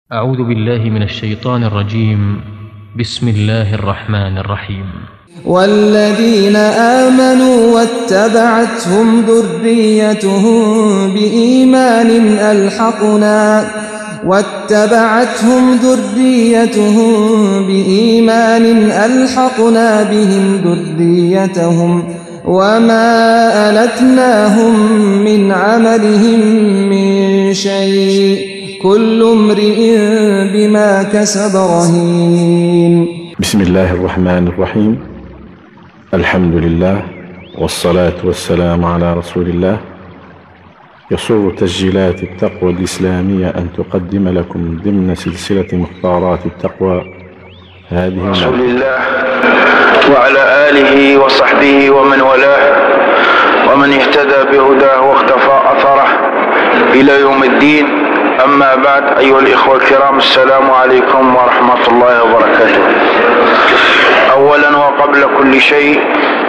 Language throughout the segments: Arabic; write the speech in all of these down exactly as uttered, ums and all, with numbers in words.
أعوذ بالله من الشيطان الرجيم. بسم الله الرحمن الرحيم. والذين آمنوا واتبعتهم ذريتهم بإيمان ألحقنا واتبعتهم ذريتهم بإيمان ألحقنا بهم ذريتهم وما ألتناهم من عملهم من شيء كل امرئ بما كسب رهين. بسم الله الرحمن الرحيم. الحمد لله والصلاة والسلام على رسول الله. يسر تسجيلات التقوى الإسلامية أن تقدم لكم ضمن سلسلة مختارات التقوى هذه رسول الله وعلى آله وصحبه ومن والاه ومن اهتدى بهداه واختفى أثره إلى يوم الدين. أما بعد، أيها الإخوة الكرام، السلام عليكم ورحمة الله وبركاته. أولا وقبل كل شيء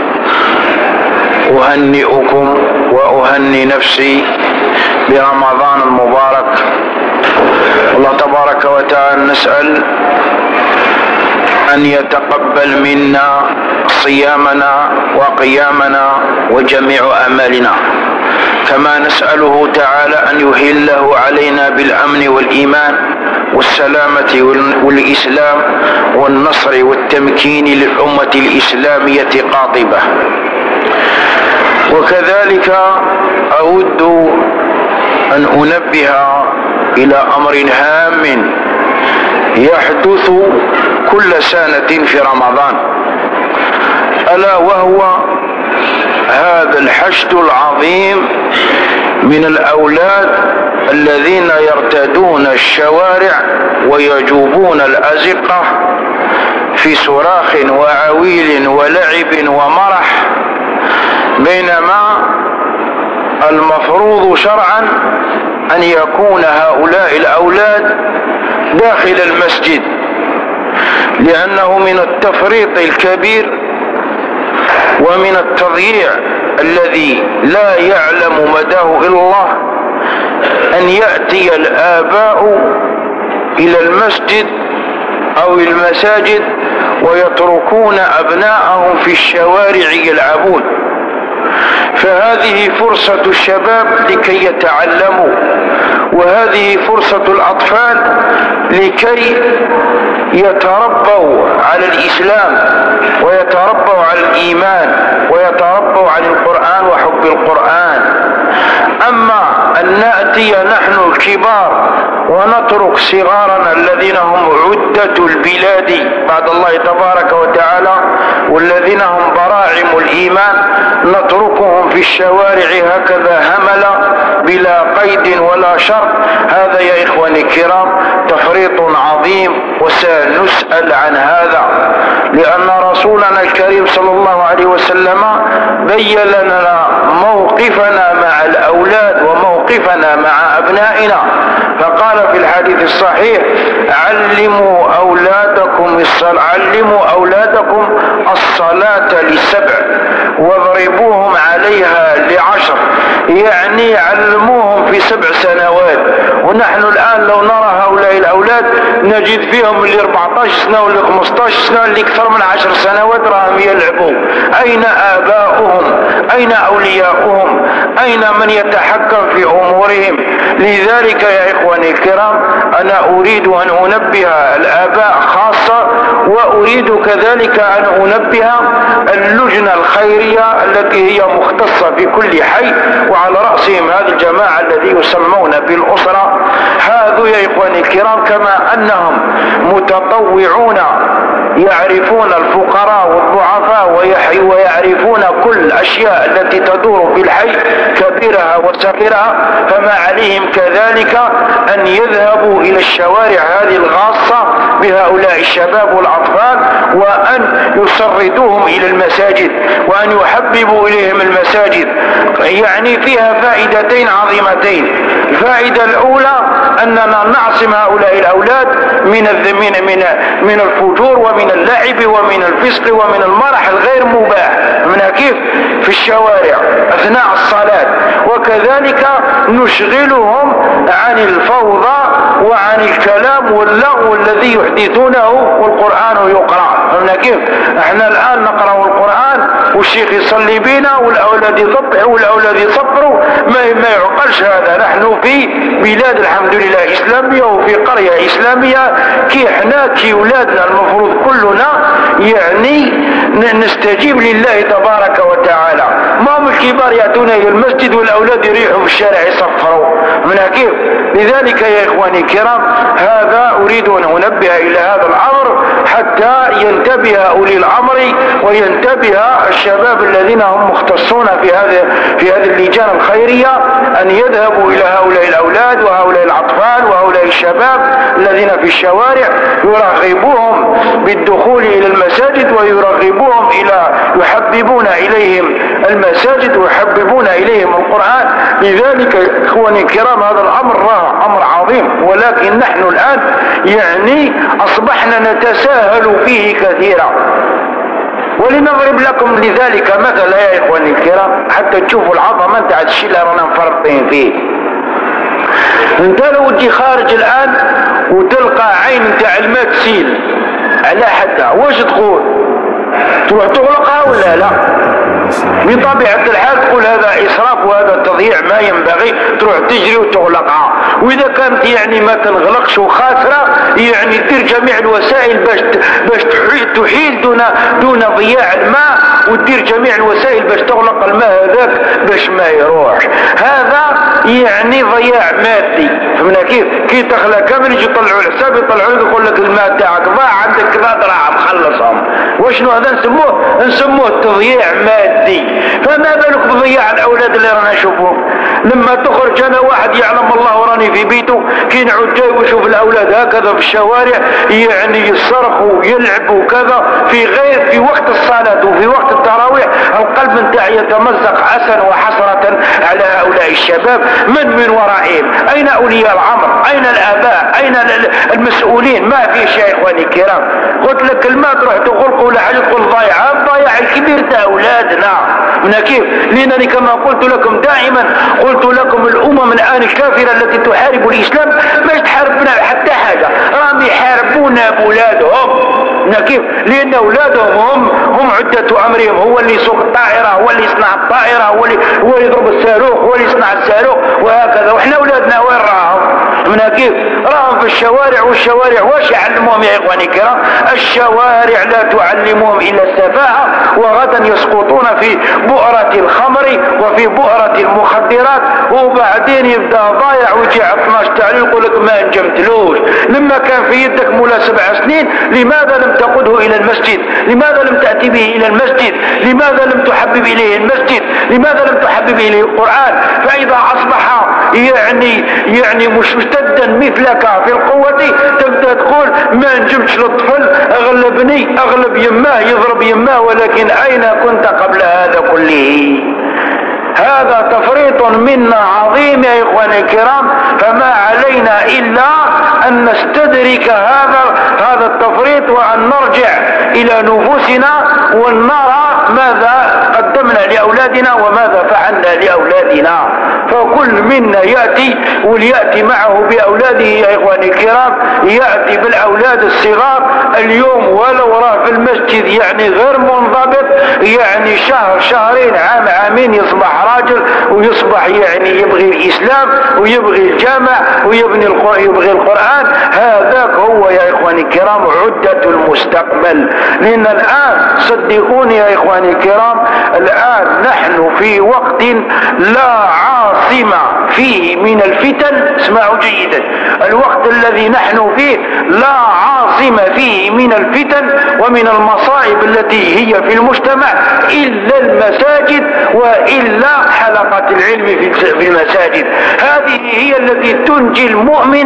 أهنئكم وأهني نفسي برمضان المبارك. الله تبارك وتعالى نسأل أن يتقبل منا صيامنا وقيامنا وجميع أعمالنا، كما نسأله تعالى أن يهله علينا بالأمن والإيمان والسلامة والإسلام والنصر والتمكين للأمة الإسلامية قاطبة. وكذلك أود أن أنبه إلى أمر هام يحدث كل سنة في رمضان، ألا وهو هذا الحشد العظيم من الأولاد الذين يرتدون الشوارع ويجوبون الأزقة في صراخ وعويل ولعب ومرح، بينما المفروض شرعا أن يكون هؤلاء الأولاد داخل المسجد، لأنه من التفريط الكبير ومن التضييع الذي لا يعلم مداه إلا الله أن يأتي الآباء إلى المسجد أو المساجد ويتركون أبناءهم في الشوارع يلعبون. فهذه فرصة الشباب لكي يتعلموا، وهذه فرصة الأطفال لكي يتربوا على الإسلام ويتربوا على الإيمان ويتربوا على القرآن وحب القرآن. أما أن نأتي نحن الكبار ونترك صغارنا الذين هم عدة البلاد بعد الله تبارك وتعالى والذين هم براعم الإيمان، نتركهم في الشوارع هكذا هملا بلا قيد ولا شرط. هذا يا إخواني الكرام تفريط عظيم، وسنسأل عن هذا، لأن رسولنا الكريم صلى الله عليه وسلم بين لنا موقفنا مع الأولاد وموقفنا مع أبنائنا، فقال في الحديث الصحيح: علموا أولادكم الصلاة علموا أولادكم الصلاة لسبع واضربوهم عليها لعشر، يعني علموهم في سبع سنوات. ونحن الآن لو نرى هؤلاء الأولاد نجد فيهم اللي أربعة عشر سنة واللي خمسة عشر سنة اللي أكثر من عشر سنوات راهم يلعبوا. أين آباؤهم؟ أين أولياؤهم؟ أين من يتحكم في أمورهم؟ لذلك يا إخواني الكرام أنا أريد أن أنبه الآباء خاصة، وأريد كذلك أن أنبه اللجنة الخيرية التي هي مختصة في كل حي، وعلى رأسهم هذه الجماعة الذي يسمون بالأسرة. هذا يا إخواني الكرام كما أنهم متطوعون يعرفون الفقراء والضعفاء ويعرفون كل الأشياء التي تدور في الحي كبيرها وصغيرها، فما عليهم كذلك أن يذهبوا إلى الشوارع هذه الغاصة بهؤلاء الشباب والأطفال، وأن يسردوهم إلى المساجد وأن يحببوا إليهم المساجد. يعني فيها فائدتين عظيمتين. الفائدة الأولى أننا نعصم هؤلاء الأولاد من من من من الفجور ومن اللعب ومن الفسق ومن المرح الغير مباح من كيف في الشوارع أثناء الصلاة، وكذلك نشغلهم عن الفوضى وعن الكلام واللغو الذي يحدثونه والقرآن يقرأ. فهمنا كيف؟ احنا الآن نقرأ القرآن والشيخ يصلي بينا والأولاد يطبعوا والأولاد يصبروا، ما ما يعقلش هذا. نحن في بلاد الحمد لله إسلامية وفي قرية إسلامية، كي احنا كي ولادنا المفروض كلنا يعني نستجيب لله تبارك وتعالى. ما هم الكبار يأتون إلى المسجد والأولاد يريحوا في الشارع يصفروا من كيف. لذلك يا إخواني الكرام هذا أريد أن أنبه إلى هذا الأمر حتى ينتبه أولي الأمر وينتبه الشباب الذين هم مختصون في هذه في هذه اللجان الخيرية أن يذهبوا إلى هؤلاء الأولاد وهؤلاء الأطفال وهؤلاء الشباب الذين في الشوارع، يرغبوهم بالدخول إلى المساجد ويرغبوهم إلى يحببون إليهم المساجد ويحببون إليهم القرآن. لذلك إخواني الكرام هذا الأمر راه أمر عظيم، ولكن نحن الآن يعني أصبحنا نتساهل فيه كثيرا. ولنضرب لكم لذلك مثلا يا إخواني الكرام حتى تشوفوا العظمة نتاع الشيء اللي رانا مفرطين فيه. انت لو تجي خارج الآن وتلقى عين نتاع الماء تسيل على حدها، واش تقول؟ تروح تغلقها ولا لا؟ بطبيعة الحال تقول هذا إسراف وهذا تضييع ما ينبغي، تروح تجري وتغلقها. وإذا كانت يعني ما تنغلقش وخاسرة يعني دير جميع الوسائل باش باش تحيل دون دون ضياع الماء، وتدير جميع الوسائل باش تغلق الماء هذاك باش ما يروحش. هذا يعني ضياع مادي. فهمنا كيف؟ كي تخلى كامل يجي يطلعوا الحساب يطلعوا لك يقول لك الماء تاعك ضاع عندك كذا دراهم خلصهم. وشنو هذا نسموه؟ نسموه تضييع مادي. فما بالك بضياع الاولاد اللي رانا نشوفهم. لما تخرج انا واحد يعلم الله وراني في بيته كي نعود جاي ويشوف الاولاد هكذا في الشوارع يعني يصرخوا ويلعبوا كذا في غير في وقت الصلاه وفي وقت التراويح، القلب نتاعي يتمزق حسن وحسره على هؤلاء الشباب. من من ورائهم؟ اين اولياء الامر؟ اين الاباء؟ اين المسؤولين؟ ما في شيء. اخواني الكرام قلت لك الماء تروح تغلق ولا حاجه تقول ضايعه، الضياع الكبير تاع اولادنا. من كيف؟ لانني كما قلت لكم دائما قلت لكم الامم الان الكافره التي تحارب الاسلام مش تحاربنا حتى حاجه، راهم يحاربونا باولادهم. من كيف؟ لان اولادهم هم هم عده امرهم، هو اللي يسوق الطائره، هو اللي يصنع الطائره، هو اللي هو اللي يضرب الصاروخ، هو اللي يصنع الصاروخ وهكذا. واحنا اولادنا وين راهم؟ من كيف؟ راهم في الشوارع، والشوارع واش يعلموهم يا اخواني الكرام؟ الشوارع لا تعلمهم الا السفاهه، وغدا يسقطون في بؤرة الخمر وفي بؤرة المخدرات، وبعدين يبدا ضايع ويجي على اثناش تعليل يقول لك ما نجمتلوش. لما كان في يدك مولا سبع سنين لماذا لم تقده الى المسجد؟ لماذا لم تأتي به الى المسجد؟ لماذا لم تحبب اليه المسجد؟ لماذا لم تحبب اليه القرآن؟ فاذا اصبح يعني يعني مشتدا مثلك في القوة تبدا تقول ما نجمتش للطفل، اغلبني اغلب يماه يضرب يماه، ولكن اين كنت قبل هذا كله؟ هذا تفريط منا عظيم يا اخواني الكرام، فما علينا الا ان نستدرك هذا هذا التفريط وان نرجع الى نفوسنا ونرى ماذا قدمنا لاولادنا وماذا فعلنا لاولادنا. فكل منا ياتي ولياتي معه باولاده يا اخواني الكرام، ياتي بالاولاد الصغار اليوم ولو راه في المسجد يعني غير منضبط، يعني شهر شهرين عام عامين يصبح راجل ويصبح يعني يبغي الاسلام ويبغي الجامع ويبني يبغي القرآن. هذاك هو يا اخواني الكرام عدة المستقبل. لان الان صدقوني يا اخواني الكرام الان نحن في وقت لا عاصمة فيه من الفتن، اسمعوا جيدا، الوقت الذي نحن فيه لا عاصم فيه من الفتن ومن المصائب التي هي في المجتمع إلا المساجد وإلا حلقة العلم في المساجد. هذه هي التي تنجي المؤمن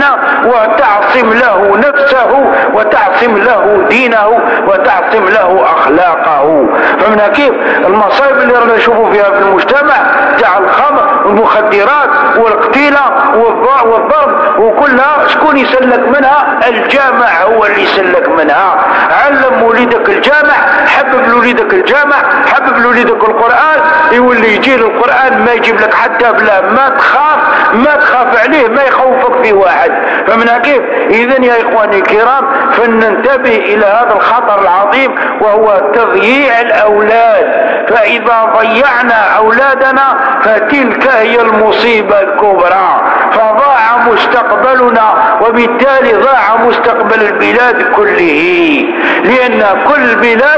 وتعصم له نفسه وتعصم له دينه وتعصم له أخلاقه. فمن كيف المصائب اللي رانا نشوفوا فيها في المجتمع تاع الخمر والمخدرات والقتيلة والضرب وكلها، شكون يسلك منها؟ الجامع هو اللي يسلك منها. علم وليدك الجامع، حبب لوليدك الجامع، حبب لوليدك القرآن، يولي يجي القرآن ما يجيب لك حتى بلا ما تخاف، ما تخاف عليه، ما يخوفك في واحد. فمن كيف إذن يا إخواني الكرام فلننتبه إلى هذا الخطر العظيم وهو تضييع الأولاد. فإذا ضيعنا أولادنا فتلك هي المصيبة الكبرى، فضاع مستقبلنا وبالتالي ضاع مستقبل البلاد كله، لأن كل بلاد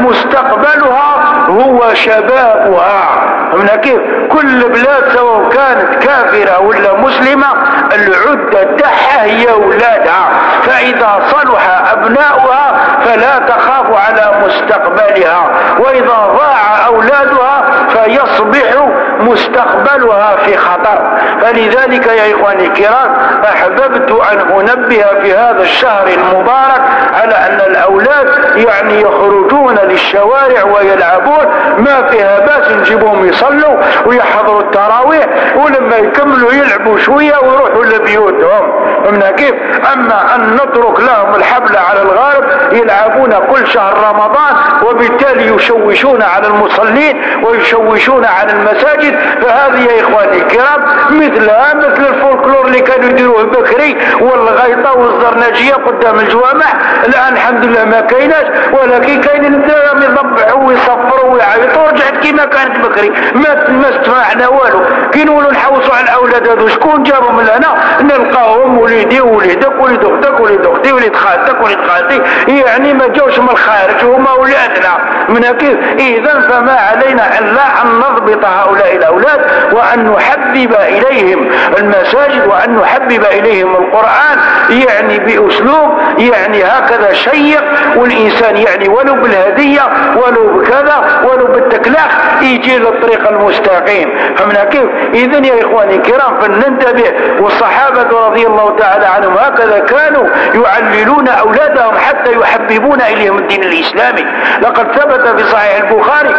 مستقبلها هو شبابها. من كيف كل بلاد سواء كانت كافرة ولا مسلمة العدة تاعها هي أولادها، فإذا صلح أبناؤها فلا تخاف على مستقبلها، وإذا ضاع أولادها فيصبح مستقبلها في خطر. فلذلك يا إخواني الكرام أحببت أن أنبه في هذا الشهر المبارك على أن الأولاد يعني يخرجون للشوارع ويلعبون، ما فيها باس نجيبهم يصلوا ويحضروا التراويح، ولما يكملوا يلعبوا شوية ويروحوا لبيوتهم. فمن كيف أما أن نترك لهم الحبل على الغارب يلعبون كل شهر رمضان وبالتالي يشوشون على المصلين ويشوشون على المساجد، فهذه يا إخواني الكرام مثلها مثل الفولكلور اللي كانوا يديروه بكري والغيطة والزرناجية قدام الجوامع. الآن الحمد لله ما كايناش، ولكن كاين يضبعوا ويصفروا ويعيطوا، رجعت كيما كانت بكري، ما ما استمعنا والو. كي نقولوا نحوسوا على الأولاد هذو شكون جابهم لهنا؟ نلقاهم وليدي ووليدك وليد أختك وليد أختي وليد خالتك وليد خالتي، يعني ما جاوش من الخارج وهم أولادنا. من كيف إذن فما علينا إلا أن نضبط هؤلاء الأولاد وأن نحبب إليهم المساجد وأن نحبب إليهم القرآن، يعني بأسلوب يعني هكذا شيق، والإنسان يعني ولو بالهدية ولو بكذا ولو بالتكلاخ يجي للطريق المستقيم. فمن كيف إذن يا إخواني الكرام فلننتبه. والصحابة رضي الله تعالى عنهم هكذا كانوا يعللون أولادهم حتى يحببون إليهم الدين الإسلامي. لقد ثبت في صحيح البخاري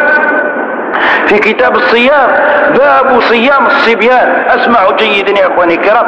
في كتاب الصيام باب صيام الصبيان. اسمعوا جيدا يا اخواني الكرام،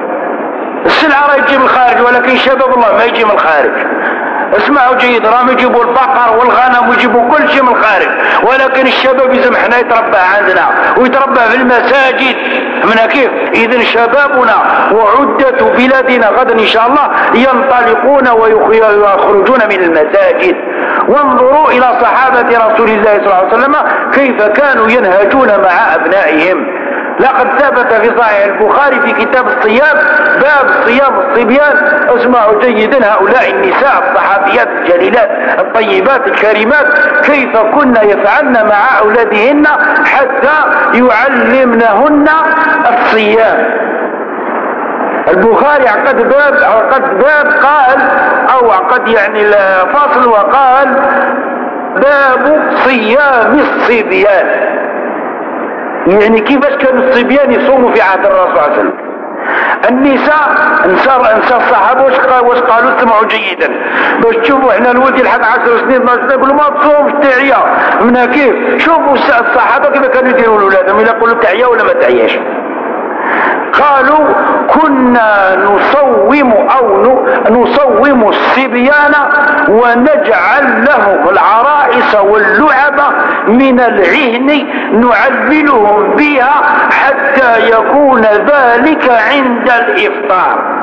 السلعة راه يجي من الخارج ولكن شباب الله ما يجي من الخارج. اسمعوا جيدا، راهم يجيبوا البقر والغنم ويجيبوا كل شيء من الخارج، ولكن الشباب يلزم حنا يتربى عندنا ويتربى في المساجد. من كيف إذن شبابنا وعدة بلادنا غدا إن شاء الله ينطلقون ويخرجون من المساجد. وانظروا إلى صحابة رسول الله صلى الله عليه وسلم كيف كانوا ينهجون مع أبنائهم. لقد ثبت في صحيح البخاري في كتاب الصيام باب صيام الصبيان. اسمعوا جيدا هؤلاء النساء الصحابيات الجليلات الطيبات الكريمات كيف كنا يفعلن مع أولادهن حتى يعلمنهن الصيام. البخاري عقد باب عقد باب قال أو عقد يعني الفصل وقال باب صيام الصبيان، يعني كيفاش كانوا الصبيان يصوموا في عهد الرسول صلى الله عليه وسلم. النساء انسار انسار الصحابه واش قالوا واش قالوا اسمعوا جيدا باش تشوفوا احنا الولد يلحق عشر سنين اثنا عشر سنه يقولوا ما تصومش تعيا. من كيف شوفوا الصحابه كيف كانوا يديروا لاولادهم، الا يقولوا تعيا ولا ما تعياش. قالوا كنا نصوم أو نصوم الصبيان ونجعل لهم العرائس واللعب من العهن نعللهم بها حتى يكون ذلك عند الإفطار.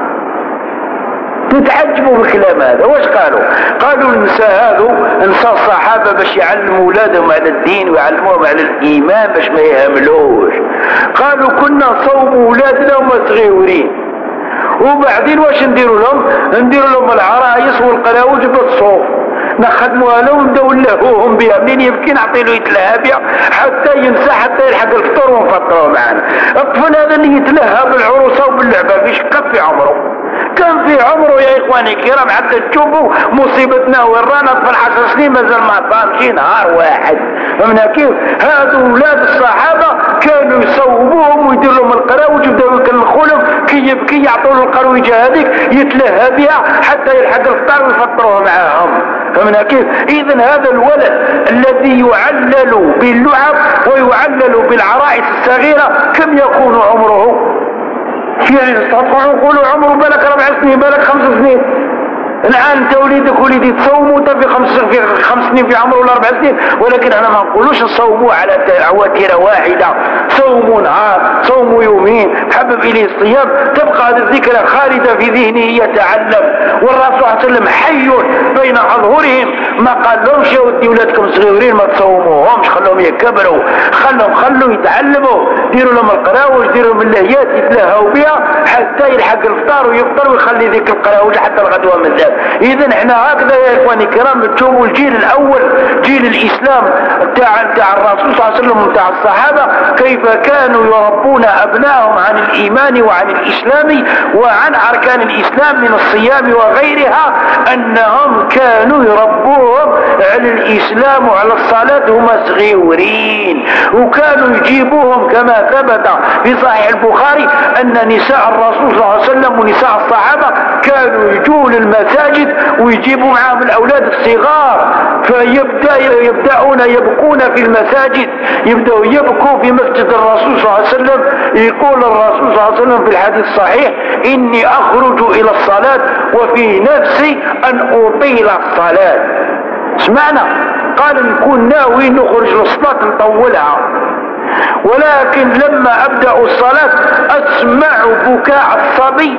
تتعجبوا بالكلام هذا. واش قالوا؟ قالوا النساء هذو نساء الصحابة باش يعلموا اولادهم على الدين ويعلموهم على الإيمان باش ما يهملوش. قالوا كنا نصوموا اولادنا وما صغيورين، وبعدين واش نديروا لهم؟ نديروا لهم العرايس والقلاوج بالصوف. نخدموها له ونبداو نلهوهم بها، منين يبكي نعطي له يتلهى بها حتى ينسى حتى يلحق الفطور ونفطروه معنا. الطفل هذا اللي يتلهى بالعروسه وباللعبه فيش كان في عمره؟ كان في عمره يا اخواني الكرام حتى تشوفوا مصيبتنا وين رانا في العشر سنين مازال ما طامشي نهار واحد. فهمنا كيف؟ هادو ولاد الصحابه كانوا يصوبوهم ويديروا لهم القراوج ويبداو يكلخوا لهم كي يبكي يعطوا له القرويجه هذيك يتلهى بها حتى يلحق الفطار ويفطروه معاهم. فهمنا كيف؟ اذا هذا الولد الذي يعلل باللعب ويعلل بالعرائس الصغيره كم يكون عمره؟ يعني تطلعوا نقولوا عمره بالك ربع سنين بالك خمس سنين. الان انت وليدك وليدي تصوموا انت في خمس في خمس سنين في عمره ولا اربع سنين، ولكن انا ما نقولوش نصوموه على عواتيره واحده، صوموا نهار صوموا يومين تحبب اليه الصيام تبقى هذه الذكرى خالده في ذهنه يتعلم. والرسول صلى الله عليه وسلم حي بين اظهرهم ما قال لهمش يا ودي ولادكم صغيرين ما تصوموهمش خلوهم يكبروا، خلهم خلوا يتعلموا، ديروا لهم القراوج ديروا لهم اللهيات يتلهوا بها حتى يلحق الفطار ويفطر ويخلي ذيك القراوج حتى الغدوه من ذلك. اذا احنا هكذا يا اخواني الكرام تشوفوا الجيل الاول جيل الاسلام تاع تاع الرسول صلى الله عليه وسلم وتاع الصحابه كيف كانوا يربون ابنائهم عن الايمان وعن الاسلام وعن اركان الاسلام من الصيام وغيرها، انهم كانوا يربوهم على الاسلام وعلى الصلاه هم صغيرين، وكانوا يجيبوهم كما ثبت في صحيح البخاري ان نساء الرسول صلى الله عليه وسلم ونساء الصحابه كانوا يجون المساجد ويجيبوا معهم الاولاد الصغار فيبدا يبداون يبكون في المساجد، يبداوا يبكوا في مسجد الرسول صلى الله عليه وسلم. يقول الرسول صلى الله عليه وسلم في الحديث الصحيح اني اخرج الى الصلاه وفي نفسي ان اطيل الصلاه. سمعنا قال نكون ناوي نخرج للصلاه نطولها، ولكن لما ابدا الصلاه اسمع بكاء الصبي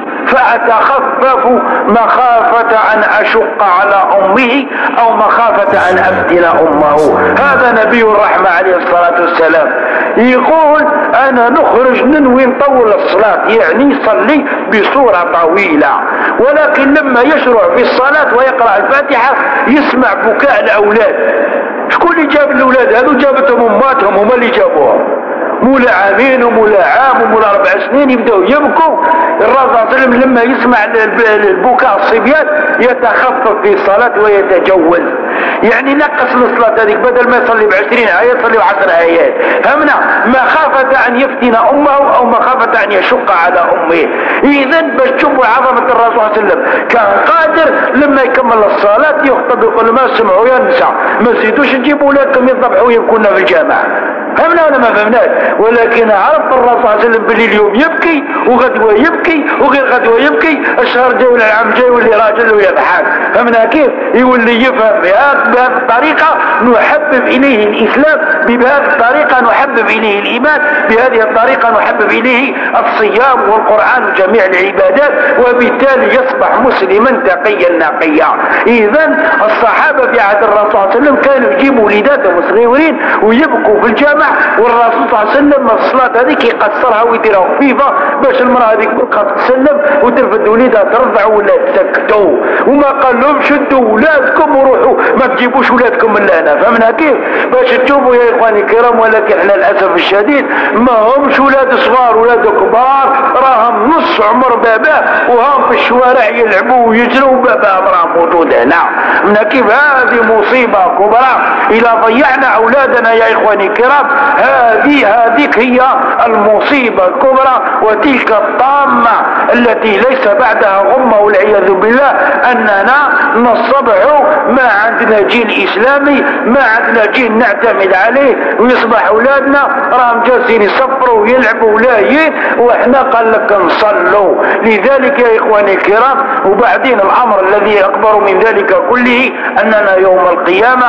فاتخفف مخافه ان اشق على امه او مخافه ان ابتل امه. هذا نبي الرحمه عليه الصلاه والسلام يقول انا نخرج ننوي نطول الصلاه يعني يصلي بصوره طويله، ولكن لما يشرع في الصلاه ويقرا الفاتحه يسمع بكاء الاولاد. شكون اللي جاب الاولاد هذو؟ جابتهم اماتهم هما اللي جابوهم، مولا عامين ومولا عام ومولا اربع سنين يبداو يبكوا. الرسول صلى الله عليه وسلم لما يسمع البكاء الصبيان يتخفف في الصلاه ويتجوز، يعني نقص الصلاه هذيك بدل ما يصلي بعشرين ايه يصلي بعشر ايات. فهمنا؟ مخافه ان يفتن امه او مخافه ان يشق على امه. اذا باش تشوفوا عظمه الرسول صلى الله عليه وسلم كان قادر لما يكمل الصلاه يخطب يقول ما سمعوا يا نساء ما نسيتوش نجيبوا اولادكم يذبحوا يبكون في الجامع. فهمنا ولا ما فهمناش؟ ولكن عرف الرسول صلى الله عليه وسلم باللي اليوم يبكي وغدوه يبكي وغير غدوه يبكي، الشهر جاي ولا العام جاي واللي راجل ويضحك. فهمنا كيف؟ يولي يفهم بهذه الطريقه نحبب اليه الاسلام، بهذه الطريقه نحبب اليه الايمان، بهذه الطريقه نحبب اليه الصيام والقران وجميع العبادات، وبالتالي يصبح مسلما تقيا نقيا. اذا الصحابه في عهد الرسول صلى الله عليه وسلم كانوا يجيبوا وليداتهم صغيرين ويبكوا في الجامع، والرسول صلى الله عليه وسلم الصلاه هذيك يقصرها ويديرها خفيفه باش المراه هذيك تبقى تسلم وترفد وليدها ترضع ولا تسكتوا، وما قال لهم شدوا ولادكم وروحوا ما تجيبوش ولادكم من هنا. فهمنا كيف؟ باش تشوفوا يا اخواني الكرام. ولكن احنا للاسف الشديد ما همش ولاد صغار، ولاد كبار راهم نص عمر باباه وهم في الشوارع يلعبوا ويجروا باباهم راه موجود هنا. فهمنا كيف؟ هذه مصيبه كبرى اذا ضيعنا اولادنا يا اخواني الكرام. هذه هذيك هي المصيبه الكبرى وتلك الطامه التي ليس بعدها غمه والعياذ بالله، اننا نصبح ما عندنا جيل اسلامي، ما عندنا جيل نعتمد عليه، ويصبح اولادنا راهم جالسين يصفروا ويلعبوا لاهيين واحنا قال لك نصلوا. لذلك يا اخواني الكرام وبعدين الامر الذي اكبر من ذلك كله اننا يوم القيامه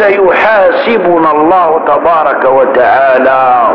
سيحاسبنا الله تبارك وتعالى،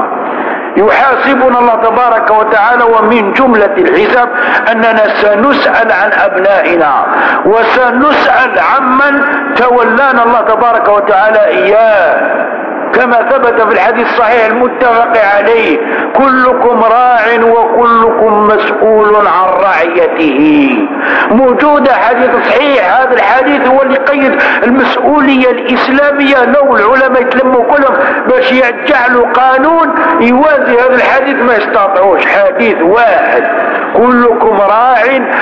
يحاسبنا الله تبارك وتعالى. ومن جملة الحساب أننا سنسأل عن أبنائنا وسنسأل عمن تولانا الله تبارك وتعالى إياه. كما ثبت في الحديث الصحيح المتفق عليه: كلكم راع وكلكم مسؤول عن رعيته. موجود حديث صحيح، هذا الحديث هو اللي قيد المسؤولية الإسلامية. لو العلماء يتلموا كلهم باش يجعلوا قانون يوازي هذا الحديث ما يستطيعوش. حديث واحد: كلكم راع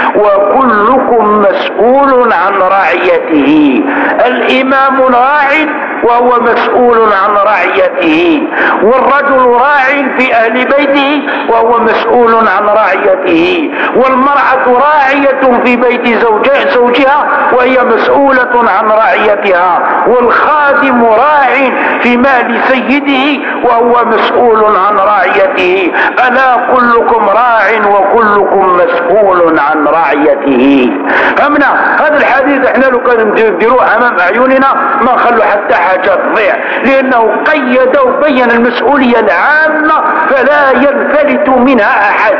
وكلكم مسؤول عن رعيته. الإمام راع وهو مسؤول عن رعيته، والرجل راع في أهل بيته وهو مسؤول عن رعيته، والمرأة راعية في بيت زوجها وهي مسؤولة عن رعيتها، والخادم راع في مال سيده وهو مسؤول عن رعيته. ألا كلكم راع وكلكم مسؤول عن رعيته. فهمنا هذا الحديث؟ احنا لو كان نديروه أمام أعيننا ما نخلوا حتى حاجة تضيع، لأنه قيد وبين المسؤولية العامة فلا ينفلت منها أحد.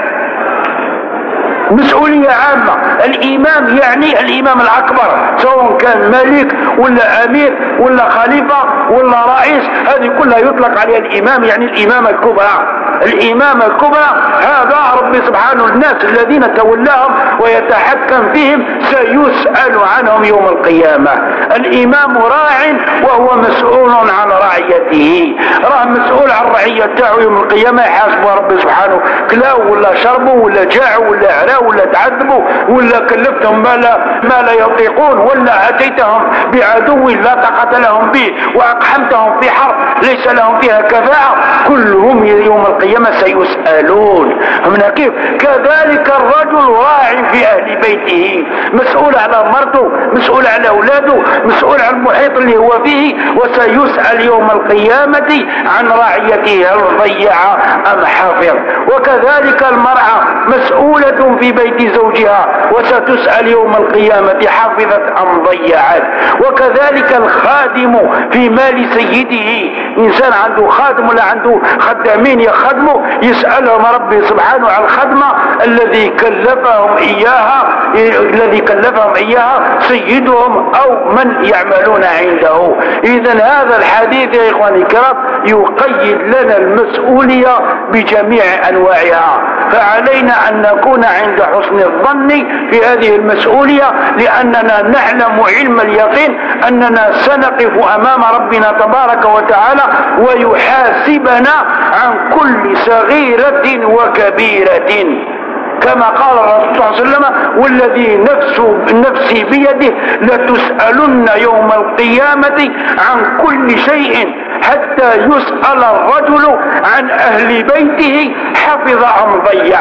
مسؤولية عامة. الإمام يعني الإمام الأكبر، سواء كان ملك ولا أمير ولا خليفة ولا رئيس، هذه كلها يطلق عليها الإمام، يعني الإمامة الكبرى. الإمامة الكبرى هذا ربي سبحانه الناس الذين تولاهم ويتحكم فيهم سيسأل عنهم يوم القيامة. الإمام راع وهو مسؤول عن رعيته، راه مسؤول عن رعية تاعو يوم القيامة. يحاسبه ربي سبحانه كلاو ولا شربوا ولا جاعوا ولا عراوا ولا تعذبوا ولا كلفتهم ما لا, ما لا يطيقون، ولا أتيتهم بعدو لا طاقة لهم به وأقحمتهم في حرب ليس لهم فيها كفاءة، كلهم يوم القيامة سيسألون. فمن كيف؟ كذلك الرجل راع في أهل بيته، مسؤول على مرته، مسؤول على أولاده، مسؤول عن المحيط اللي هو فيه، وسيسأل يوم القيامة عن رعيته هل ضيع أم حفظ. وكذلك المرأة مسؤولة في بيت زوجها وستسأل يوم القيامة حفظت أم ضيعت. وكذلك الخادم في مال سيده، إنسان عنده خادم ولا عنده خدامين يخدموا، يسألهم ربي سبحانه عن الخدمة الذي كلفهم إياها الذي كلفهم إياها سيدهم أو من يعملون عنده. إذن هذا الحديث يا إخواني الكرام يقيد لنا المسؤولية بجميع أنواعها، فعلينا أن نكون عند حسن الظن في هذه المسؤولية، لأننا نعلم علم اليقين أننا سنقف أمام ربنا تبارك وتعالى ويحاسبنا عن كل صغيرة وكبيرة، كما قال الرسول صلى الله عليه وسلم: والذي نفس نفسي بيده لتسألن يوم القيامة عن كل شيء حتى يسأل الرجل عن أهل بيته حفظ أم ضيع.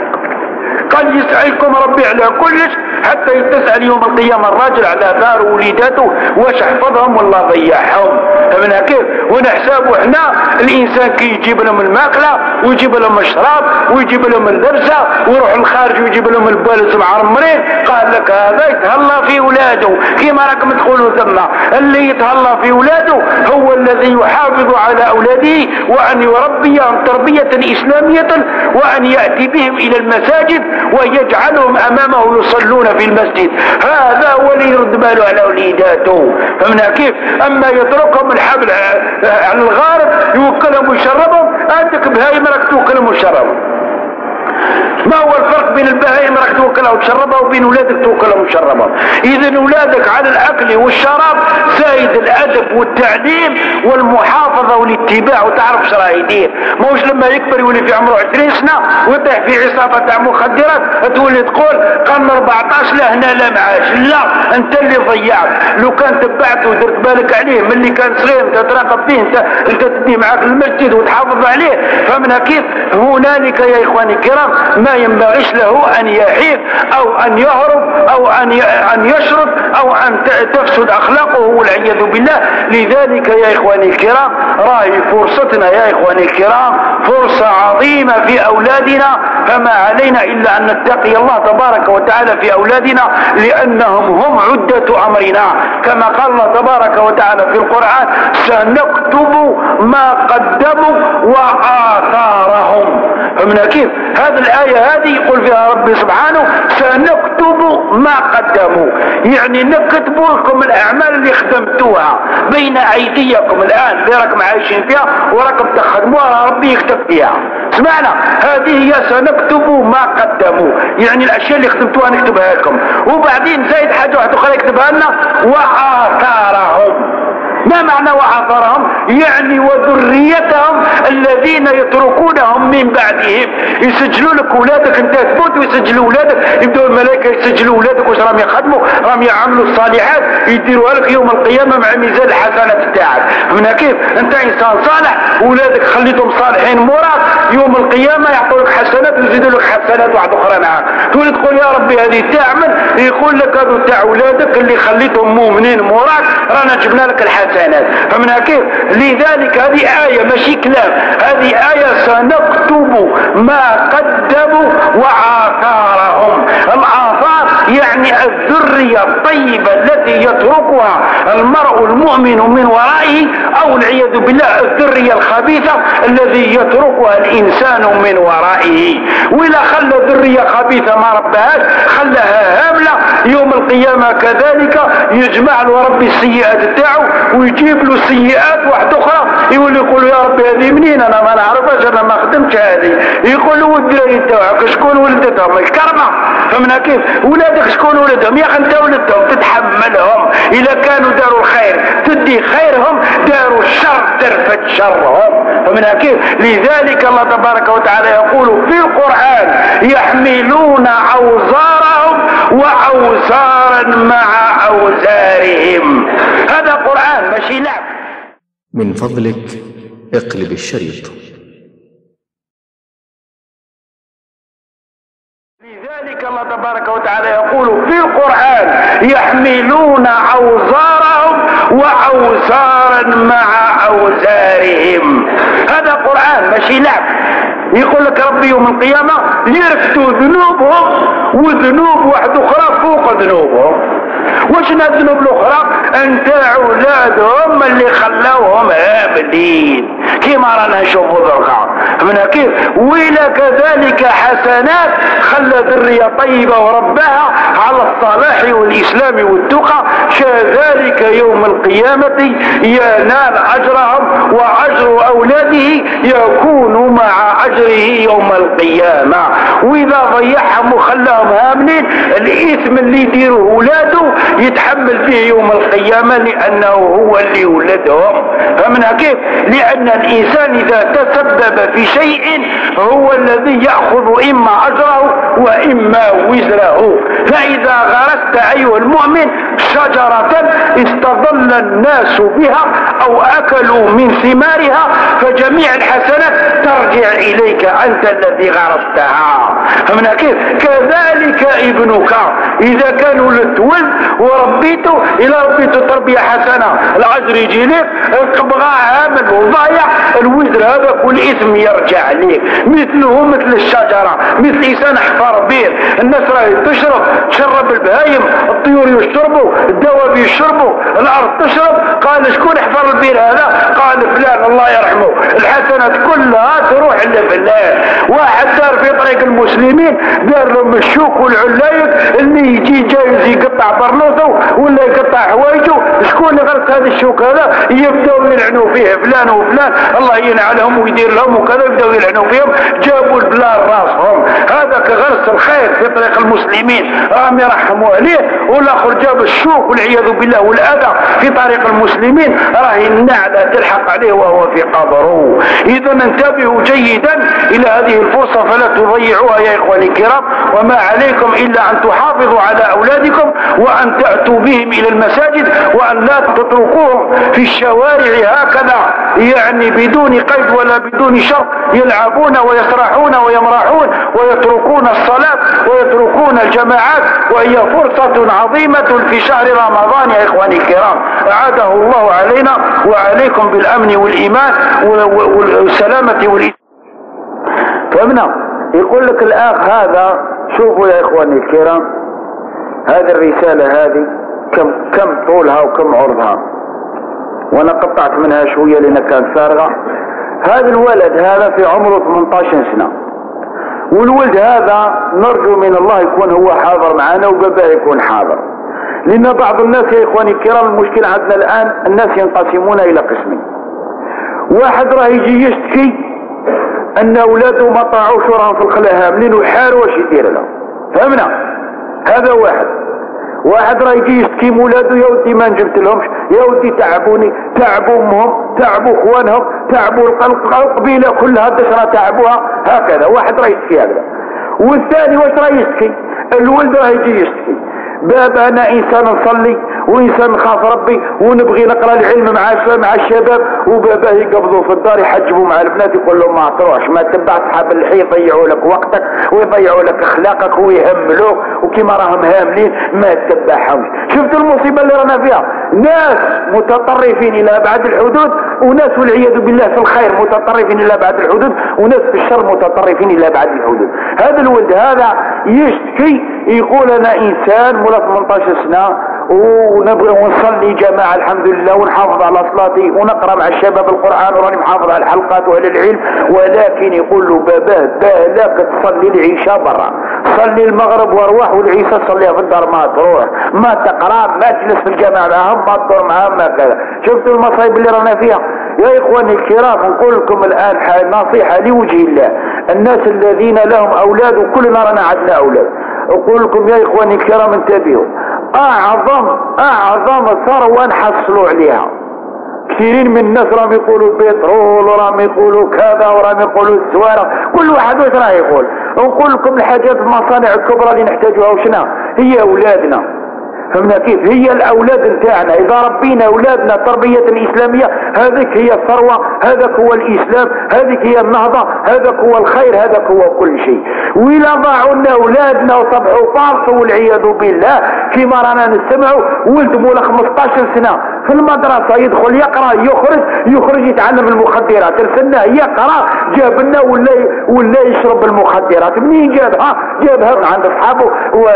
قال يسألكم ربي على كلش حتى يتسأل يوم القيامة الرجل على دار وليداته واش حفظهم ولا ضيعهم. فمن كيف؟ ونحسابوا احنا الانسان كي يجيب لهم الماكله ويجيب لهم الشراب ويجيب لهم اللبسه ويروح الخارج ويجيب لهم البالز معرمرين، قال لك هذا يتهلا في ولاده كيما راكم تقولوا ثم. اللي يتهلا في ولاده هو الذي يحافظ على اولاده وان يربيهم تربيه اسلاميه وان ياتي بهم الى المساجد ويجعلهم امامه يصلون في المسجد. هذا هو اللي يرد باله على وليداته. فمن كيف؟ اما يتركهم الحبل على الغارب يوكلهم ويشربهم، عندك بهايم راك توكلهم وتشربهم. ما هو الفرق بين البهائم راك توكلها وتشربها وبين ولادك توكلهم وتشربهم؟ اذا ولادك على الاكل والشراب زايد الادب والتعليم والمحافظه والاتباع وتعرف اش راه يدير. ماهوش لما يكبر يولي في عمره عشرين سنه ويطيح في عصابه تاع مخدرات تولي تقول قرن أربعطاش لا هنا لا معاش. لا، انت اللي ضيعت. لو كان تبعته ودرت بالك عليه من اللي كان صغير انت تراقب فيه، انت انت تديه معاك المسجد وتحافظ عليه، فمن كيف هنالك يا اخواني الكرام ما ينبغيش له ان يحيف او ان يهرب او ان ان يشرد او ان تفسد اخلاقه والعياذ بالله. لذلك يا اخواني الكرام راهي فرصتنا يا اخواني الكرام فرصه عظيمه في اولادنا، فما علينا الا ان نتقي الله تبارك وتعالى في اولادنا لانهم هم عده امرنا، كما قال الله تبارك وتعالى في القران: سنكتب ما قدموا واثارهم. فمن كيف؟ هذا هذه الآية هذه يقول فيها ربي سبحانه سنكتب ما قدموا، يعني نكتب لكم الأعمال اللي خدمتوها بين أيديكم الآن اللي راكم عايشين فيها وراكم تخدموها، ربي يكتب فيها. سمعنا؟ هذه هي سنكتب ما قدموا، يعني الأشياء اللي خدمتوها نكتبها لكم. وبعدين زايد حاجة واحدة أخرى يكتبها لنا وآثارهم. ما معنى وآثارهم؟ يعني وذريتهم الذين يتركونهم من بعدهم. يسجلوا لك اولادك، انت تموت ويسجلوا اولادك، يبداو الملائكه يسجلوا اولادك واش راهم يخدموا، راهم يعملوا الصالحات، يديروها لك يوم القيامه مع ميزان الحسنات تاعك. فهمنا كيف؟ انت انسان صالح، اولادك خليتهم صالحين موراك، يوم القيامه يعطوا لك حسنات ويزيدوا لك حسنات واحده اخرى معاك. تولي تقول يا ربي هذه تاع من؟ يقول لك هذو تاع اولادك اللي خليتهم مؤمنين موراك، رانا جبنا لك الحسنات. فمن كيف؟ لذلك هذه آية ماشي كلام، هذه آية سنكتب ما قدموا وآثارهم. الآثار يعني الذرية الطيبة التي يتركها المرء المؤمن من ورائه، أو العياذ بالله الذرية الخبيثة الذي يتركها الإنسان من ورائه. وإلا خلى ذرية خبيثة ما ربهاش، خلاها هاملة، يوم القيامة كذلك يجمع له ربي السيئات تاعو ويجيب له سيئات واحدة أخرى، يقول يقول يا ربي هذه منين أنا ما نعرفهاش، أنا ما خدمتش هذه. يقول له والدراري تاعك شكون ولدتهم؟ الكرمة. فمن كيف؟ ولادك شكون ولدهم؟ يا أخي أنت ولدتهم تتحملهم، إذا كانوا داروا الخير تدي خيرهم، داروا الشر ترفد شرهم. فمن كيف؟ لذلك الله تبارك وتعالى يقول في القرآن يحملون أوزارهم وأوزارا مع أوزارهم. هذا قرآن ماشي لعب. من فضلك اقلب الشريط. لذلك الله تبارك وتعالى يقول في القرآن يحملون أوزارهم وأوزارا مع أوزارهم. هذا قرآن ماشي لعب. يقول لك ربي يوم القيامة يرفدوا ذنوبهم وذنوب واحد أخرى فوق ذنوبهم. وشنا الذنوب الأخرى؟ أنتاع أولادهم اللي خلاوهم هاملين كيما رانا نشوفوا ذرقا. من كيف؟ وإلى كذلك حسنات خلى ذرية طيبة وربها على الصلاح والإسلام والتقى، كذلك يوم القيامة ينال أجرهم وأجر أولاده يكون مع أجره يوم القيامة. وإذا ضيعهم وخلاهم هاملين، الإثم اللي يديروه أولاده يتحمل فيه يوم القيامة لأنه هو اللي ولدهم. فمنها كيف؟ لأن الإنسان إذا تسبب في شيء هو الذي يأخذ إما أجره وإما وزره. فإذا غرست أيها المؤمن شجرة استظل الناس بها أو أكلوا من ثمارها، فجميع الحسنات ترجع إليك، أنت الذي غرستها. فمنها كيف؟ كذلك ابنك إذا كان ولد ولد وربيته إلى ربيته تربية حسنة، الأجر يجي لك. بغى عامل وضايع، الوزر هذا والإثم يرجع لك. مثله مثل الشجرة، مثل إنسان حفر بير، الناس راهي تشرب، تشرب البهايم، الطيور يشربوا، الدواب يشربوا، الأرض تشرب. قال شكون حفر البير هذا؟ قال فلان الله يرحمه. الحسنات كلها تروح لفلان. واحد دار في طريق المسلمين دار لهم الشوك والعلايق اللي يجي جايز يقطع برنوطه ولا يقطع حوايجه. شكون غرس هذا الشوك هذا؟ يبداو يلعنوا فيه فلان وفلان، الله ينعلهم ويدير لهم وكذا، يبداو يلعنوا فيهم، جابوا البلاد راسهم. هذاك غرس الخير في طريق المسلمين راهم يرحموا عليه، والاخر جاب الشوك والعياذ بالله والاذى في طريق المسلمين، راهي النعله تلحق عليه وهو في قبره. اذا انتبهوا جيدا الى هذه الفرصه فلا تضيعوها يا اخواني الكرام. وما عليكم الا ان تحافظوا على اولادكم وان تاتوا بهم الى المساجد، وان لا تتركوهم في الشوارع هكذا يعني بدون قيد ولا بدون شرط، يلعبون ويسرحون ويمرحون ويتركون الصلاة ويتركون الجماعات، وهي فرصة عظيمة في شهر رمضان يا إخواني الكرام. أعاده الله علينا وعليكم بالأمن والإيمان والسلامة والإيمان. فهمنا؟ يقول لك الأخ هذا، شوفوا يا إخواني الكرام، هذه الرسالة هذه كم كم طولها وكم عرضها، وانا قطعت منها شوية لأنها كانت فارغة. هذا الولد هذا في عمره ثمانية عشر سنة، والولد هذا نرجو من الله يكون هو حاضر معنا وباباه يكون حاضر، لأن بعض الناس يا إخواني الكرام المشكلة عندنا الآن الناس ينقسمون إلى قسمين. واحد راه يجي يشتكي أن أولاده ما طاعوش وراهم في الخلا هاملين وحاروا واش يدير لهم، فهمنا؟ هذا واحد. واحد راه يجي يشتكي مولاده يا ودي ما نجبت لهمش، يا ودي تعبوني، تعبوا امهم، تعبوا اخوانهم، تعبوا القبيله كلها الدشره تعبوها، هكذا واحد راه يشتكي هكذا. والثاني واش راه يشتكي؟ الولد راه يجي يشتكي بابا انا انسان نصلي وانسان نخاف ربي ونبغي نقرا العلم مع مع الشباب، وباباه يقبضوا في الدار يحجبوا مع البنات يقول لهم ما تروحش ما تبع اصحاب اللحيه يضيعوا لك وقتك ويضيعوا لك اخلاقك ويهملوك وكيما راهم هاملين ما تتبعهمش. شفت المصيبه اللي رانا فيها؟ ناس متطرفين الى ابعد الحدود وناس والعياذ بالله في الخير متطرفين الى ابعد الحدود وناس في الشر متطرفين الى ابعد الحدود. هذا الولد هذا يشتكي يقول انا انسان مولا ثمنطاش سنه ونبغي ونصلي جماعة الحمد لله ونحافظ على صلاتي ونقرأ مع الشباب القرآن وراني محافظ على الحلقات وعلى العلم، ولكن يقول له باباه بالك تصلي العشاء برا، صلي المغرب واروح والعشاء تصليها في الدار ما تروح ما تقرأ ما تجلس في الجماعة معهم ما تدور معهم ما كذا. شفتوا المصايب اللي رانا فيها يا إخواني الكرام؟ نقول لكم الآن نصيحة لوجه الله، الناس الذين لهم أولاد وكلنا رانا عندنا أولاد، أقول لكم يا إخواني الكرام انتبهوا، أعظم أعظم ثروة نحصلوا عليها. كثيرين من الناس راهم يقولوا بترول وراهم يقولوا كذا وراهم يقولوا السوارة، كل واحد واش راه يقول. نقول لكم الحاجات المصانع الكبرى اللي نحتاجوها وشنا هي أولادنا، فهمنا كيف؟ هي الاولاد نتاعنا، اذا ربينا اولادنا التربيه الاسلاميه هذيك هي الثروه، هذاك هو الاسلام، هذيك هي النهضه، هذاك هو الخير، هذاك هو كل شيء. واذا ضاعوا لنا اولادنا وصبحوا فالصوا والعياذ بالله كيما رانا نسمعوا، ولد مولا خمسطاش سنه في المدرسه يدخل يقرا يخرج يخرج يتعلم المخدرات، رسلناه يقرا جاب لنا ولا ولا يشرب المخدرات، منين جابها؟ جابها من عند اصحابه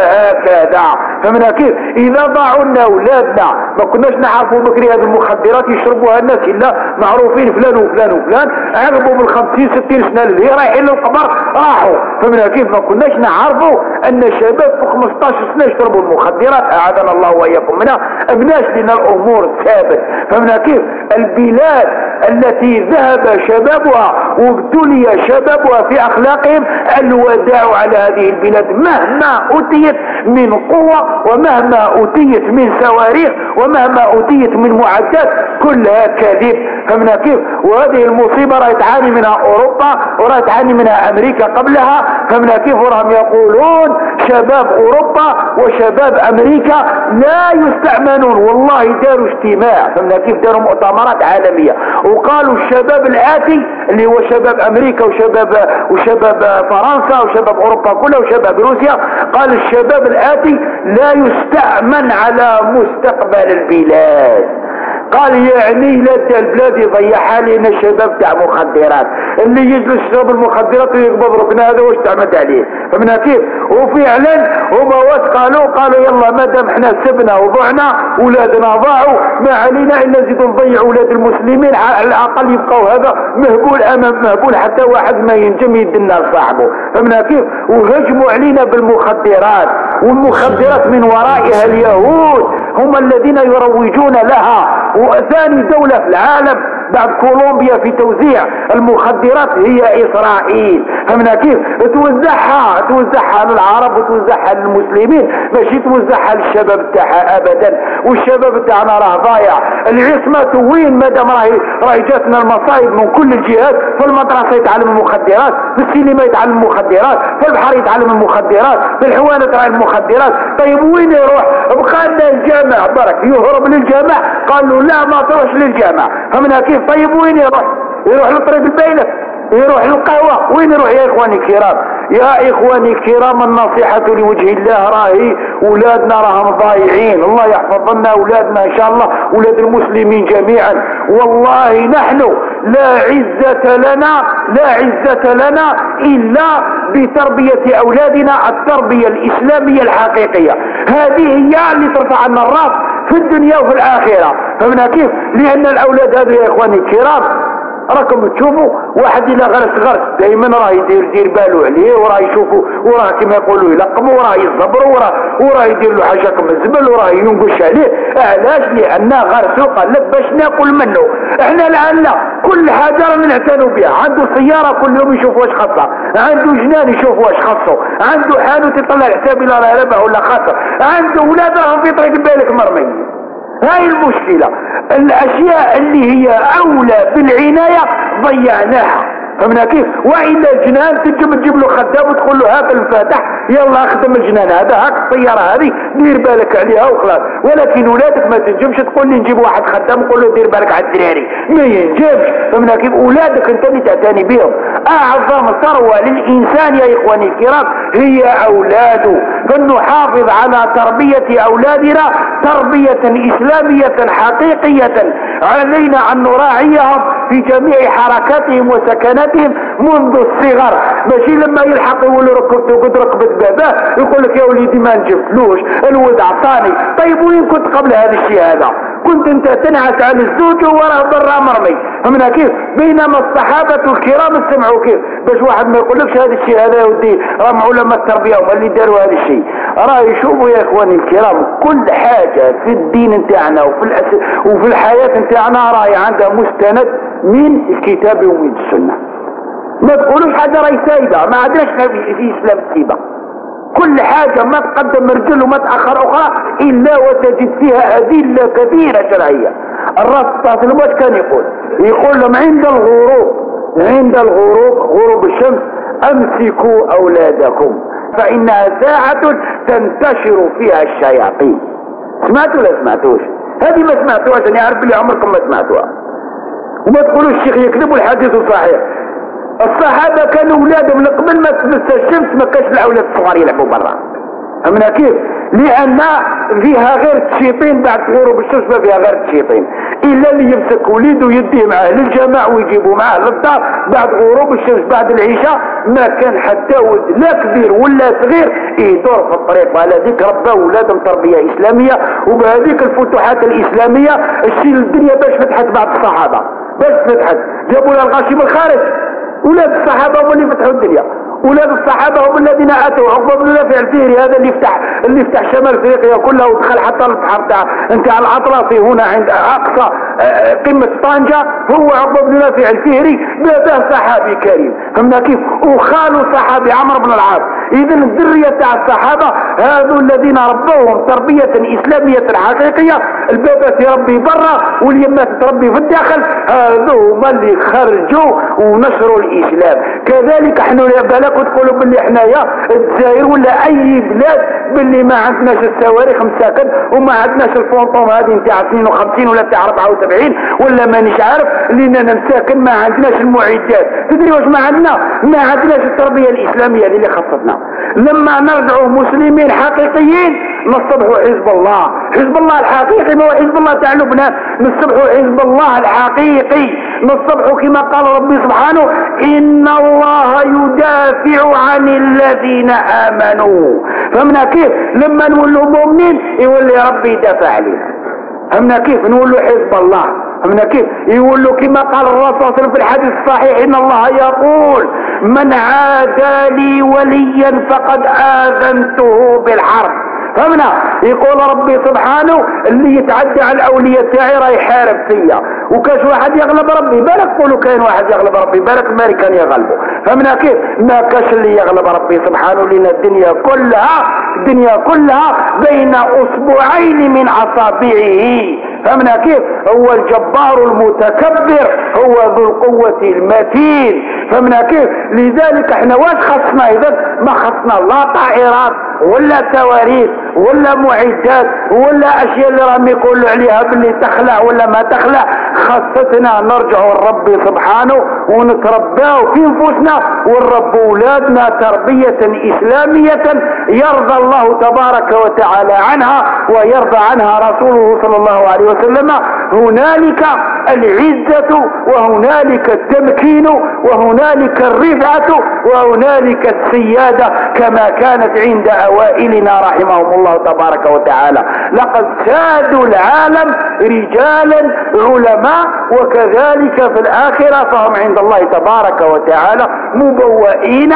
وهكذا، فهمنا كيف؟ اذا ضاعوا لنا اولادنا ما كناش نعرفوا بكري هذه المخدرات يشربوها الناس الا معروفين فلان وفلان وفلان عقبوا من خمسين ستين سنه اللي رايحين للقبر راحوا، فهمنا كيف؟ ما كناش نعرفوا ان شباب في خمسطاش سنه يشربوا المخدرات، اعاذنا الله واياكم منها. ابناش لنا الامور ثابت، فهمنا كيف؟ البلاد التي ذهب شبابها وابتلي شبابها في اخلاقهم الوداع على هذه البلاد مهما اتيت من قوه ومهما أوتيت من صواريخ ومهما أوتيت من معدات كلها كذب، فهمنا كيف؟ وهذه المصيبة راه تعاني منها أوروبا وراه تعاني منها أمريكا قبلها، فهمنا كيف؟ وراهم يقولون شباب أوروبا وشباب أمريكا لا يستأمنون، والله داروا اجتماع، فهمنا كيف؟ داروا مؤتمرات عالمية وقالوا الشباب الآتي اللي هو شباب أمريكا وشباب وشباب فرنسا وشباب أوروبا كلها وشباب روسيا، قال الشباب الآتي لا يستأمن على مستقبل البلاد. قال يعني لا البلاد يضيعها لنا الشباب تاع مخدرات، اللي يجلس يشرب المخدرات ويقبض ركنا هذا واش تعمد عليه، فهمنا كيف؟ وفعلا هما واش قالوا؟ قالوا يلا مادام احنا سبنا وضعنا ولادنا ضاعوا ما علينا الا نزيدوا نضيع ولاد المسلمين، على الاقل يبقوا هذا مهبول امام مهبول حتى واحد ما ينجم يدنا لصاحبه، فهمنا كيف؟ وهجموا علينا بالمخدرات، والمخدرات من ورائها اليهود هم الذين يروجون لها، وثاني دولة في العالم بعد كولومبيا في توزيع المخدرات هي إسرائيل، فهمنا كيف؟ توزعها توزعها للعرب وتوزعها للمسلمين، ماشي توزعها للشباب تاعها أبدا، والشباب تاعنا راه ضايع. العصمة وين مادام راهي راهي جاتنا المصايب من كل الجهات، في المدرسة يتعلم المخدرات، في السينما يتعلم المخدرات، في البحر يتعلم المخدرات، في الحوانة تراعي المخدرات. طيب وين يروح؟ بقى لنا الجامع برك يهرب للجامع، قالوا لا ما تروحش للجامع، فهمنا كيف؟ طيب وين يروح؟ يروح للطريق البينة، يروح للقهوة، وين يروح يا إخواني الكرام؟ يا إخواني الكرام النصيحة لوجه الله راهي أولادنا راهم ضايعين، الله يحفظ لنا أولادنا إن شاء الله، أولاد المسلمين جميعا. والله نحن لا عزة لنا لا عزة لنا إلا بتربية أولادنا التربية الإسلامية الحقيقية، هذه هي اللي ترفع عنا الراس في الدنيا وفي الآخرة، فهمنا كيف؟ لأن الأولاد هذه يا إخواني الكرام راكم تشوفوا واحد الى غرس غرس دائما راه يدير يدير بالو عليه وراه يشوفوا وراه كما يقولوا يلقموا وراه يصبروا وراه وراه يدير له حاجه كما الزبل وراه ينقش عليه. علاش؟ لان غرسو قلب باش ناكل منه. احنا الان لا، كل حاجه رانا نعتنوا بها. عنده سياره كل يوم يشوف واش خاصها، عنده جنان يشوف واش خاصه، عنده حانوت يطلع الحساب الى راه ربح ولا خسر، عنده ولاد راهم في طريق بالك مرمي. هاي المشكلة. الاشياء اللي هي اولى بالعناية ضيعناها، فهمنا كيف؟ واذا الجنان تجيب تجيب له خدام وتقول له هاك المفاتح يلا اخدم الجنان هذا، هاك السيارة هذه دير بالك عليها وخلاص. ولكن ولادك ما تنجمش تقول لي نجيب واحد خدام وقول له دير بالك على الدراري، ما ينجمش. فهمنا كيف؟ ولادك انت اللي تعتني بهم. اعظم ثروة للانسان يا اخواني الكرام هي اولاده، فلنحافظ على تربية اولادنا تربية اسلامية حقيقية. علينا ان نراعيهم في جميع حركاتهم وسكناتهم منذ الصغر، ماشي لما يلحق يقول له ركبت وقد ركبت باباه يقول لك يا وليدي ما نجبتلوش الولد عطاني. طيب وين كنت قبل هذا الشيء هذا؟ كنت انت تنعس عن الزوج وراه برا مرمي، فهمنا كيف؟ بينما الصحابة الكرام استمعوا كيف باش واحد ما يقولكش هذا الشيء هذا يا ودي راهم علماء التربية هما اللي داروا هذا الشيء. راه يشوفوا يا اخواني الكرام كل حاجة في الدين نتاعنا وفي الأس... وفي الحياة نتاعنا راهي عندها مستند من الكتاب ومن السنة. ما تقولوش حاجة راهي سايدة، ما عندناش في اسلام السيبة. كل حاجة ما تقدم رجل وما تأخر أخرى إلا وتجد فيها أدلة كثيرة شرعية. الرسول واش كان يقول؟ يقول لهم عند الغروب عند الغروب غروب الشمس أمسكوا أولادكم فإنها ساعة تنتشر فيها الشياطين. سمعتوا ولا سمعتوش؟ هذه ما سمعتوهاش، أنا عارف بلي عمركم ما سمعتوها. وما تقولوا الشيخ يكذب والحديث صحيح. الصحابة كانوا اولادهم قبل ما تمس الشمس ما كانش الاولاد الصغار يلعبوا برا، فهمنا كيف؟ لان فيها غير التشيطين بعد غروب الشمس، ما فيها غير التشيطين. الا اللي يمسك وليده ويديه معاه للجماع ويجيبوا معاه للدار بعد غروب الشمس بعد العشاء، ما كان حتى ولد لا كبير ولا صغير يدور في الطريق. وعلى ذيك ربوا اولادهم تربيه اسلاميه، وبهذيك الفتوحات الاسلاميه الشيء الدنيا باش فتحت بعد الصحابه، باش فتحت جابوا لها الغاشي من الخارج. ولاد الصحابة هم اللي فتحوا الدنيا، ولاد الصحابة هم الذين اتوا. عقبة بن نافع الفهري هذا اللي يفتح اللي يفتح شمال افريقيا كلها ودخل حتى البحر بتاع نتاع الاطلسي هنا عند اقصى قمة طنجة، هو عقبة بن نافع الفهري باباه صحابي كريم، فهمنا كيف؟ وخاله صحابي عمرو بن العاص. اذا الذرية تاع الصحابة هذو الذين ربوهم تربية اسلامية حقيقية. البابا تربي برا واليمات تربي في الداخل، هذو هما اللي خرجوا ونشروا الاسلام. كذلك احنا بالك وتقولوا باللي حنايا الجزائر ولا اي بلاد باللي ما عندناش الصواريخ مساكن وما عندناش الفونطوم هذه نتاع اثنين وخمسين ولا تاع أربعة وسبعين ولا مانيش عارف لاننا مساكن ما عندناش المعدات. تدري واش ما عندنا؟ ما عندناش التربيه الاسلاميه اللي خصتنا. لما نرجعوا مسلمين حقيقيين نصبحوا حزب الله. حزب الله الحقيقي ما هو حزب الله تاع لبنان، نصبحوا حزب الله الحقيقي، نصبحوا كما قال ربي سبحانه ان الله يدافع عن الذين امنوا. فهمنا كيف؟ لما نولوا مؤمنين يولي ربي يدافع علينا. فهمنا كيف؟ نولوا حزب الله. فهمنا كيف؟ يقولوا كما قال الرسول صلى الله عليه وسلم في الحديث الصحيح ان الله يقول من عادى لي وليا فقد آذنته بالحرب. فهمنا؟ يقول ربي سبحانه اللي يتعدى على الاولياء تاعي راه يحارب فيا. وكاش واحد يغلب ربي بالك، قولوا كاين واحد يغلب ربي بالك الامريكان يغلبوا. فهمنا كيف؟ ما كاش اللي يغلب ربي سبحانه، لان الدنيا كلها الدنيا كلها بين اصبعين من اصابعه. فهمنا كيف؟ هو الجبار المتكبر، هو ذو القوة المتين. فهمنا كيف؟ لذلك احنا واش خصنا؟ اذا ما خصنا لا طائرات ولا تواريخ ولا معدات ولا اشياء اللي راهم يقولوا عليها باللي تخلع ولا ما تخلع. خصتنا نرجعوا لربي سبحانه ونترباو في انفسنا ونربوا اولادنا تربية اسلامية يرضى الله تبارك وتعالى عنها ويرضى عنها رسوله صلى الله عليه وسلم. هنالك العزة وهنالك التمكين وهنالك الرفعة وهنالك السيادة كما كانت عند أوائلنا رحمهم الله تبارك وتعالى. لقد سادوا العالم رجالا علماء، وكذلك في الآخرة فهم عند الله تبارك وتعالى مبوئين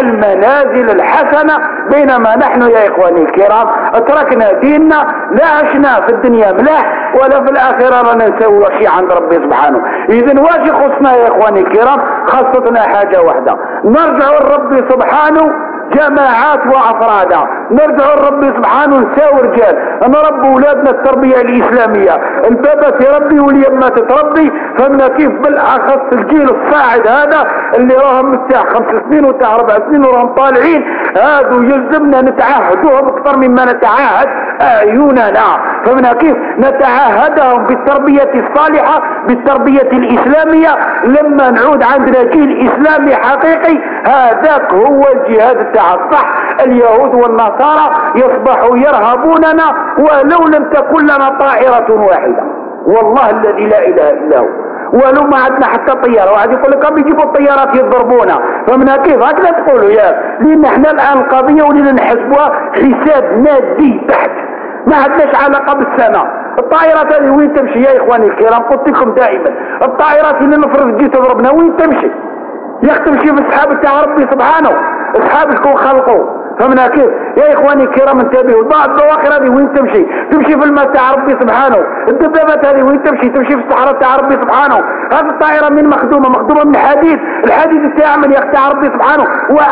المنازل الحسنة، بينما نحن يا إخواني الكرام اتركنا ديننا، لا عشنا في الدنيا ملاح ولا في الآخرة رانا نسوي شيء عند ربي سبحانه. إذن واش يخصنا يا إخواني الكرام؟ خاصتنا حاجة واحدة، نرجع لربي سبحانه جماعات وافرادا، نرجع لربي سبحانه نساوي رجال، نربي اولادنا التربيه الاسلاميه، البابا تربي واليمات تربي، فهمنا كيف؟ بالاخص الجيل الصاعد هذا اللي راهم متاع خمس سنين وتاع اربع سنين وراهم طالعين، هذو يلزمنا نتعاهدوهم اكثر مما نتعاهد اعيننا، فهمنا كيف؟ نتعاهدهم بالتربيه الصالحه بالتربيه الاسلاميه، لما نعود عندنا جيل اسلامي حقيقي هذاك هو الجهاد الصح. اليهود والنصارى يصبحوا يرهبوننا ولو لم تكن لنا طائرة واحدة، والله الذي لا اله الا هو، ولو ما عندنا حتى طيارة. واحد يقول لك بيجيبوا الطيارات يضربونا، فمنا كيف هكذا تقولوا يا؟ لان احنا الان القضية ولينا نحسبوها حساب مادي بحت، ما عندناش علاقة بالسماء. الطائرات هذه وين تمشي يا اخواني الكرام؟ قلت لكم دائما الطائرات اللي نفرض جيت تضربنا وين تمشي؟ يا اخي تمشي في السحاب تاع ربي سبحانه، اصحاب شكون خلقوا، فهمنا كيف؟ يا اخواني الكرام انتبهوا، بعض البواخر هذه وين تمشي؟ تمشي في الماء تاع ربي سبحانه. الدبابات هذه وين تمشي؟ تمشي في الصحراء تاع ربي سبحانه. هذه الطائره من مخدومه؟ مخدومه من حديد، الحديد تاع من يا تاع ربي سبحانه.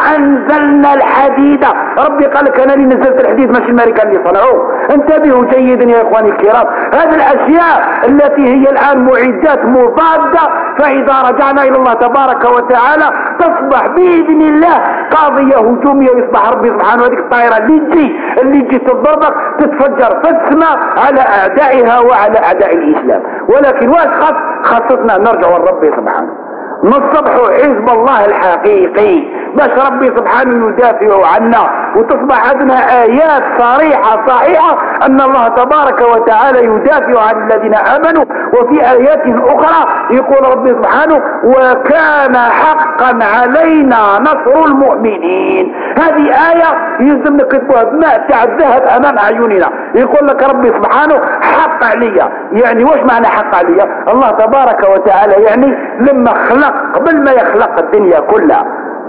وانزلنا الحديد، ربي قال لك انا اللي نزلت الحديد ماشي الامريكان اللي صنعوه. انتبهوا جيدا يا اخواني الكرام، هذه الاشياء التي هي الان معدات مضاده، فاذا رجعنا الى الله تبارك وتعالى تصبح باذن الله قاضيه هجوميه، ويصبح ربي سبحانه هذيك الطائره اللي تجي اللي تجي تضربك تتفجر في السماء على اعدائها وعلى اعداء الاسلام. ولكن واش خاص؟ خاصتنا نرجع لربي سبحانه، نصبحوا حزب الله الحقيقي باش ربي سبحانه يدافع عنا، وتصبح عندنا ايات صريحه صحيحه ان الله تبارك وتعالى يدافع عن الذين امنوا. وفي ايات اخرى يقول ربي سبحانه وكان حقا علينا نصر المؤمنين. هذه ايه يلزم نكتبوها بماء تاع الذهب امام اعيننا. يقول لك ربي سبحانه حق عليا، يعني واش معنى حق عليا؟ الله تبارك وتعالى يعني لما خلق قبل ما يخلق الدنيا كلها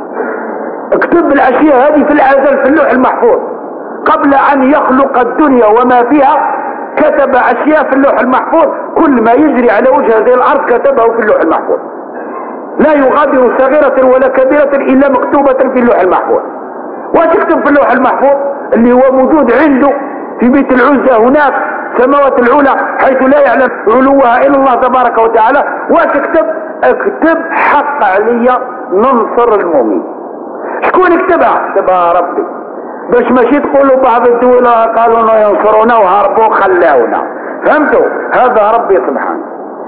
اكتب الاشياء هذه في الازل في اللوح المحفوظ، قبل ان يخلق الدنيا وما فيها كتب اشياء في اللوح المحفوظ، كل ما يجري على وجه هذه الارض كتبه في اللوح المحفوظ، لا يغادر صغيرة ولا كبيرة الا مكتوبة في اللوح المحفوظ. واش يكتب في اللوح المحفوظ اللي هو موجود عنده في بيت العزة هناك السماوات العلى حيث لا يعلم علوها الا الله تبارك وتعالى؟ واش اكتب؟ اكتب حق عليا ننصر المؤمن. شكون كتبها؟ كتبها ربي، باش ماشي تقولوا بعض الدول قالوا لنا ينصرونا وهربوا خلاونا، فهمتوا؟ هذا ربي سبحانه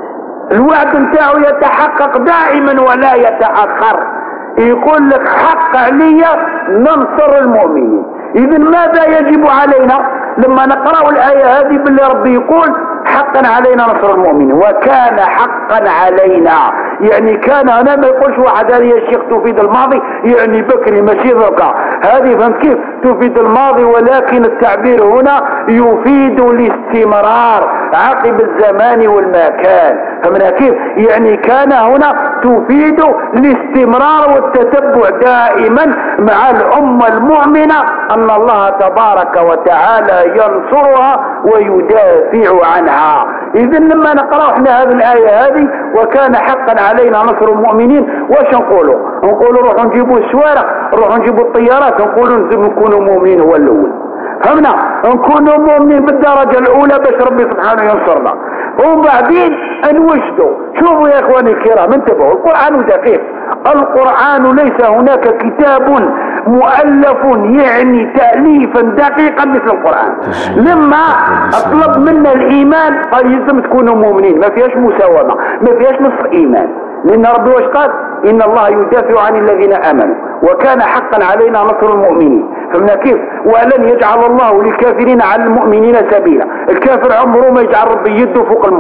الوعد نتاعو يتحقق دائما ولا يتأخر. يقول لك حق عليا ننصر المؤمنين. اذا ماذا يجب علينا لما نقرأ الآية هذه؟ بالله ربي يقول حقا علينا نصر المؤمنين، وكان حقا علينا، يعني كان هنا ما يقولش واحد هذه يا شيخ تفيد الماضي يعني بكري ماشي ذكا، هذه فهمت كيف؟ تفيد الماضي، ولكن التعبير هنا يفيد الاستمرار عقب الزمان والمكان، فهمنا كيف؟ يعني كان هنا تفيد الاستمرار والتتبع دائما مع الأمة المؤمنة أن الله تبارك وتعالى ينصرها ويدافع عنها. إذن لما نقرأ احنا هذه الآية هذه وكان حقا علينا نصر المؤمنين، واش نقولوا؟ نقولوا روحوا نجيبوا السوارق، روحوا نجيبوا الطيارات، نقولوا نزم نكونوا مؤمنين هو الأول، فهمنا؟ نكونوا مؤمنين بالدرجة الأولى باش ربي سبحانه ينصرنا، وبعدين نوجدوا. شوفوا يا إخواني الكرام انتبهوا، القرآن دقيق، القرآن ليس هناك كتاب مؤلف يعني تأليفا دقيقا مثل القرآن. لما اطلب منا الايمان قال يلزم تكونوا مؤمنين، ما فيهاش مساومة، ما فيهاش نصف ايمان، لان ربي واش قال؟ ان الله يدافع عن الذين امنوا وكان حقا علينا نصر المؤمنين، فهمنا كيف؟ ولن يجعل الله للكافرين على المؤمنين سبيلا. الكافر عمره ما يجعل ربي يده فوق المؤمن.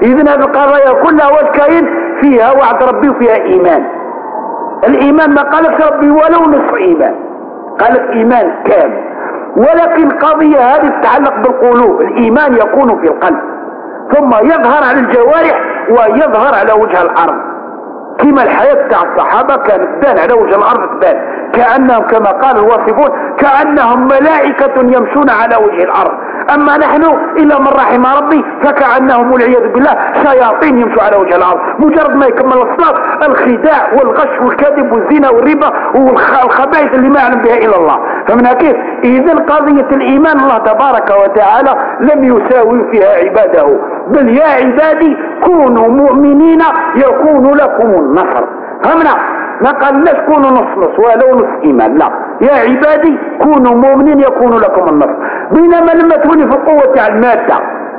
إذن هذه القضايا كلها واش كاين فيها وعد ربي وفيها إيمان. الإيمان ما قالك ربي ولو نصف إيمان، قالك إيمان كامل. ولكن القضية هذه تتعلق بالقلوب، الإيمان يكون في القلب ثم يظهر على الجوارح ويظهر على وجه الأرض، كما الحياة تاع الصحابة كانت تبان على وجه الأرض، تبان كأنهم كما قال الواصفون كأنهم ملائكة يمشون على وجه الأرض. أما نحن إلا من رحم ربي فكأنهم والعياذ بالله شياطين يمشوا على وجه الأرض. مجرد ما يكمل الصلاة الخداع والغش والكذب والزنا والربا والخبائث اللي ما يعلم بها إلا الله. فمن كيف إذن قضية الإيمان الله تبارك وتعالى لم يساوي فيها عباده، بل يا عبادي كونوا مؤمنين يكون لكم النصر. همنا ما قالناش كونوا نص نص ولو نص إيمان، لا، يا عبادي كونوا مؤمنين يكون لكم النصر. بينما لما تولي في القوة تاع المادة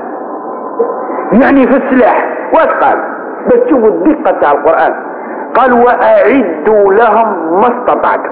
يعني في السلاح واش قال؟ بس تشوفوا الدقة تاع القرآن، قال وأعدوا لهم ما استطعتم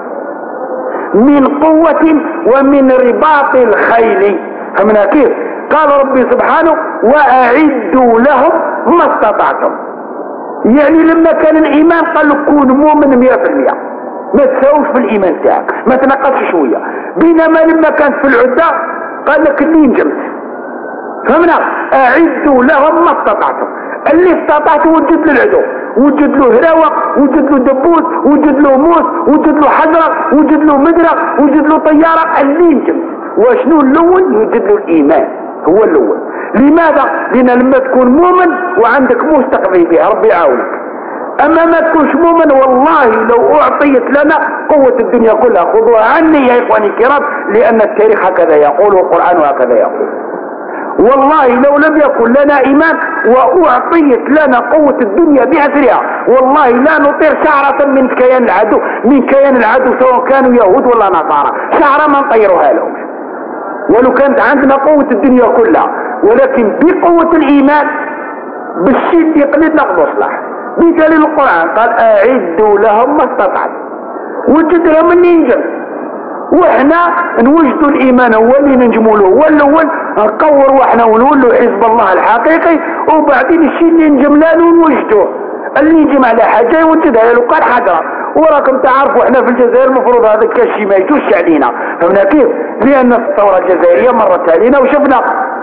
من قوة ومن رباط الخيل. فمن كيف قال ربي سبحانه وأعدوا لهم ما استطعتم، يعني لما كان الإيمان قال له كون مؤمن مئة في المئة، ما تساوش في الإيمان تاعك، ما تنقصش شوية. بينما لما كانت في العدة قال لك اللي نجمت. فهمنا؟ أعدوا لهم ما استطعتم، اللي استطعت وجد له العدو، وجد له هراوة، وجد له دبوس، وجد له موس، وجد له حجرة، وجد له مدرة، وجد له طيارة، اللي نجمت. وشنو الأول؟ يوجد له الإيمان، هو الأول. لماذا؟ لأن لما تكون مؤمن وعندك موس تقضي بها ربي يعاونك. أما ما تكونش مؤمن والله لو أعطيت لنا قوة الدنيا كلها خذوها عني يا إخواني الكرام، لأن التاريخ هكذا يقول والقرآن هكذا يقول. والله لو لم يكن لنا إيمان وأعطيت لنا قوة الدنيا بأسرها والله لا نطير شعرة من كيان العدو، من كيان العدو سواء كانوا يهود ولا نصارى، شعرة ما نطيرها لهم ولو كانت عندنا قوة الدنيا كلها. ولكن بقوة الإيمان بالشيء اللي يقلد نقضوا صلاح بدليل القرآن قال أعدوا لهم ما استطعت، وجد لهم اللي ينجم. واحنا نوجدوا الايمان هو اللي ننجموا له، هو الاول نقور واحنا ونولوا حزب الله الحقيقي، وبعدين الشيء اللي نجم له نوجدوه. اللي ينجم على حاجه يوجدها له قال حجره. وراكم تعرفوا احنا في الجزائر المفروض هذا الشيء ما يجوش علينا. فهمنا كيف؟ لان الثوره الجزائريه مرت علينا وشفنا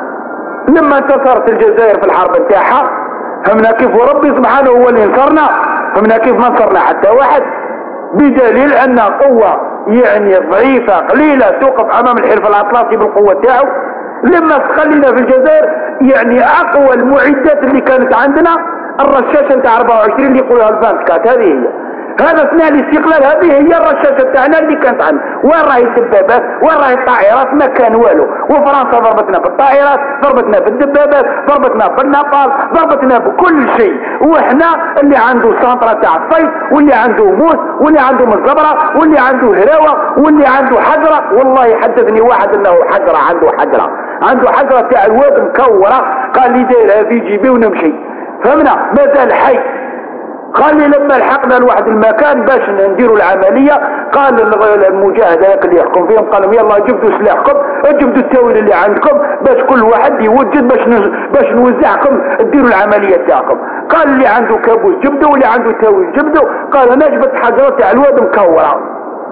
لما انتصرت الجزائر في الحرب نتاعها. فهمنا كيف؟ وربي سبحانه هو اللي نصرنا. فهمنا كيف؟ ما نصرنا حتى واحد، بدليل ان قوه يعني ضعيفة قليلة توقف امام الحلف الاطلسي بالقوة تاعو. لما استخلينا في الجزائر يعني اقوى المعدات اللي كانت عندنا الرشاشة نتاع أربعة وعشرين اللي يقولوها الفانتكات، هذه هي هذا اثناء الاستقلال، هذه هي الرشاشة تاعنا اللي كانت عندنا. وين راهي الدبابات؟ وين راهي الطائرات؟ ما كان والو. وفرنسا ضربتنا في الطائرات، ضربتنا في الدبابات، ضربتنا في النقال، ضربتنا بكل شيء. واحنا اللي عنده سنطرة تاع الصيد، واللي عنده موس، واللي عنده مزبرة، واللي عنده هراوة، واللي عنده حجرة. والله حدثني واحد انه حجرة، عنده حجرة عنده حجرة تاع الواد مكورة، قال لي دايرها في جيبي ونمشي. فهمنا؟ مازال حي. قال لي لما لحقنا لواحد المكان باش نديروا العمليه، قال المجاهد هذاك اللي يحكم فيهم قال لهم يلا جبدوا سلاحكم، جبدوا التاويل اللي عندكم باش كل واحد يوجد باش باش نوزعكم ديروا العمليه تاعكم. قال اللي عنده كابوس جبدوا واللي عنده تاويل جبدوا. قال انا جبت حجرات تاع الواد مكوره.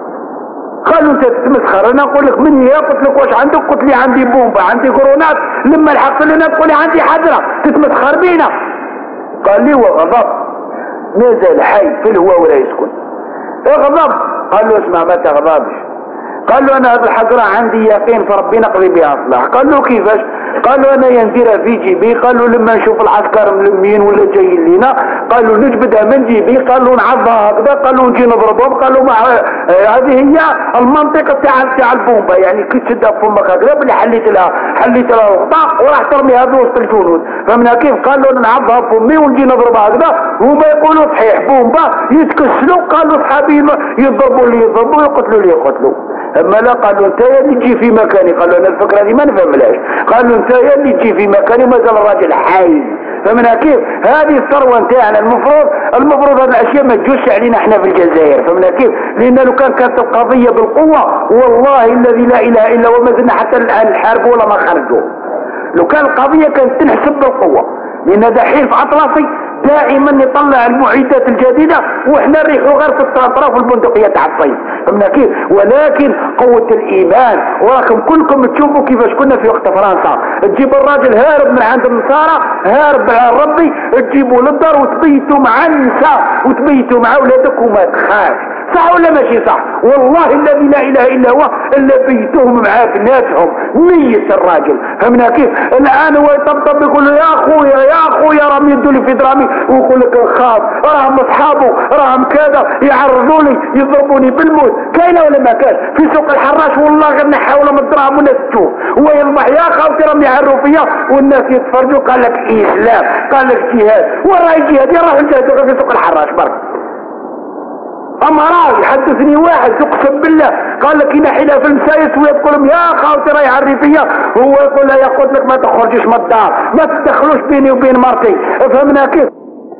قالوا انت تتمسخر. انا نقول لك من هي؟ قلت لك واش عندك؟ قلت لي عندي بومبا، عندي كرونات. لما لحقت لنا تقول لي عندي حجره، تتمسخر بينا. قال لي وغضب، نزل حي في الهواء ولا يسكن. اغضب. قال له اسمع ما تغضبش. قال له انا هذه الحجره عندي يقين في ربي نقضي بها اصلاح. قال له كيفاش؟ قال له انا ينديرها في جيبي. قال له لما نشوف العسكر ملمين ولا جايين لينا قال له نجبدها من جيبي. قال له نعضها هكذا. قال له نجي نضربهم. قال له هذه هي المنطقه تاع تاع البومبا، يعني كي تشدها في فمك هكذا بلي حليت لها حليت لها الغطاء وراح ترميها في وسط الجنود. فهمنا كيف؟ قال له نعضها بفمي ونجي نضربها هكذا. هما يقولوا صحيح بومبا يتكسلوا. قالوا صحابي يضربوا اللي يضربوا ويقتلوا اللي يقتلوا. اما لا قالوا انت يا اللي تجي في مكاني. قالوا انا الفكره دي ما نفهملاش. قالوا انت يا اللي تجي في مكاني مازال الراجل حي. فمنها كيف؟ هذه الثروه نتاعنا المفروض المفروض هذه الاشياء ما تجوش علينا احنا في الجزائر. فمنها كيف؟ لان لو كان كانت القضيه بالقوه والله الذي لا اله الا هو ما زلنا حتى الان نحاربوا ولا ما خرجوا. لو كان القضيه كانت تنحسب بالقوه، لان دحين في اطلسي دائما يطلع المعدات الجديده واحنا نريحوا غير في الطراطره في البندقيه تاع الصيف، فهمنا كيف؟ ولكن قوه الايمان، وراكم كلكم تشوفوا كيفاش كنا في وقت فرنسا، تجيب الراجل هارب من عند النصارى، هارب على ربي، تجيبوا للدار وتبيتوا مع النساء وتبيتوا مع اولادك وما تخافش، صح ولا ماشي صح؟ والله الذي لا اله الا هو الا بيتهم مع بناتهم ميت الراجل، فهمنا كيف؟ الان هو يطبطب يقول له يا اخويا يا اخويا راهم يدوا لي في درامي، ويقول لك نخاف، راهم اصحابه راهم كذا يعرضوا لي يضربوني بالموت، كاينه ولا ما كاين؟ في سوق الحراش والله غير نحاولوا من الدراهم والناس تشوف، هو يربح يا خوتي راهم يعروا فيا والناس يتفرجوا، قال لك اسلام، قال لك جهاد، وين راهي الجهاد؟ راح نجاهدوا في سوق الحراش برك. اما راه يحدثني واحد يقسم بالله قال لك ينحي لها في المسايس ويقول لهم يا خاوتي راهي يعري فيا، هو يقول لها يقول لك ما تخرجيش من الدار، ما تدخلوش بيني وبين مرتي، فهمنا كيف؟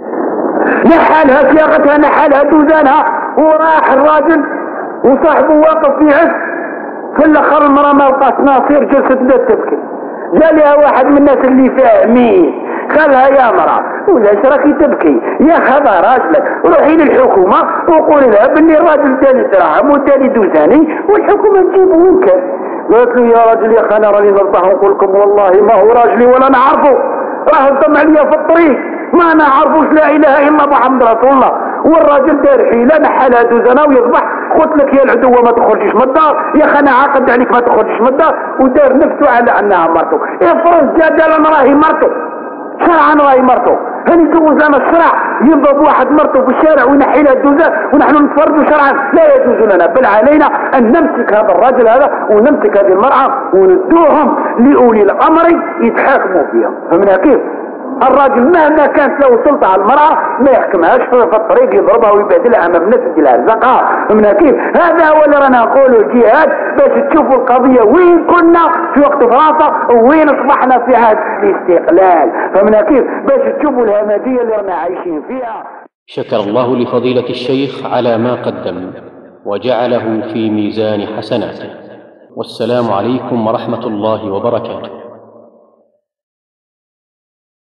نحالها صياغتها نحالها دوزانها، وراح الراجل وصاحبه واقف في عز، في الاخر المراه ما لقات ناصير جلست بدات تبكي، جا لها واحد من الناس اللي فاهمين قالها يا مرأة ولاش راكي تبكي؟ يا هذا راجلك، روحي للحكومة وقولي لها باللي الراجل تاني دراهم وتاني دوزاني والحكومة تجيبه وين كان. قالت له يا راجل يا اخي انا راني نرضح ونقول لكم والله ما هو راجلي ولا نعرفه، راه انتم عليا في الطريق ما نعرفوش لا اله الا محمد رسول الله، والراجل دار حيله نحالها دوزانه ويصبح قلت لك يا العدوه ما تخرجيش من الدار، يا اخي انا عاقد عليك ما تخرجيش من الدار، ودار نفسه على انها مرته، افرض جا قال انا راهي مرته، شرعا راهي مرته، هل يجوز لنا الشرع يضرب واحد مرته في الشارع وينحي لها الدوزان ونحن نتفرجوا شرعا؟ لا يجوز لنا، بل علينا ان نمسك هذا الرجل هذا ونمسك هذه المرأة وندوهم لاولي الامر يتحاكموا فيها، فهمنا كيف؟ الراجل مهما كانت له سلطة على المرأة ما يحكمهاش في الطريق، يضربها ويبهدلها امام الناس يديلها الزقها، فهمنا كيف؟ هذا هو اللي رانا نقولوا الجهاد، باش تشوفوا القضية وين كنا في وقت فرنسا ووين اصبحنا في عهد الاستقلال، فهمنا كيف؟ باش تشوفوا الهمجية اللي رانا عايشين فيها. شكر الله لفضيلة الشيخ على ما قدم وجعله في ميزان حسناته، والسلام عليكم ورحمة الله وبركاته.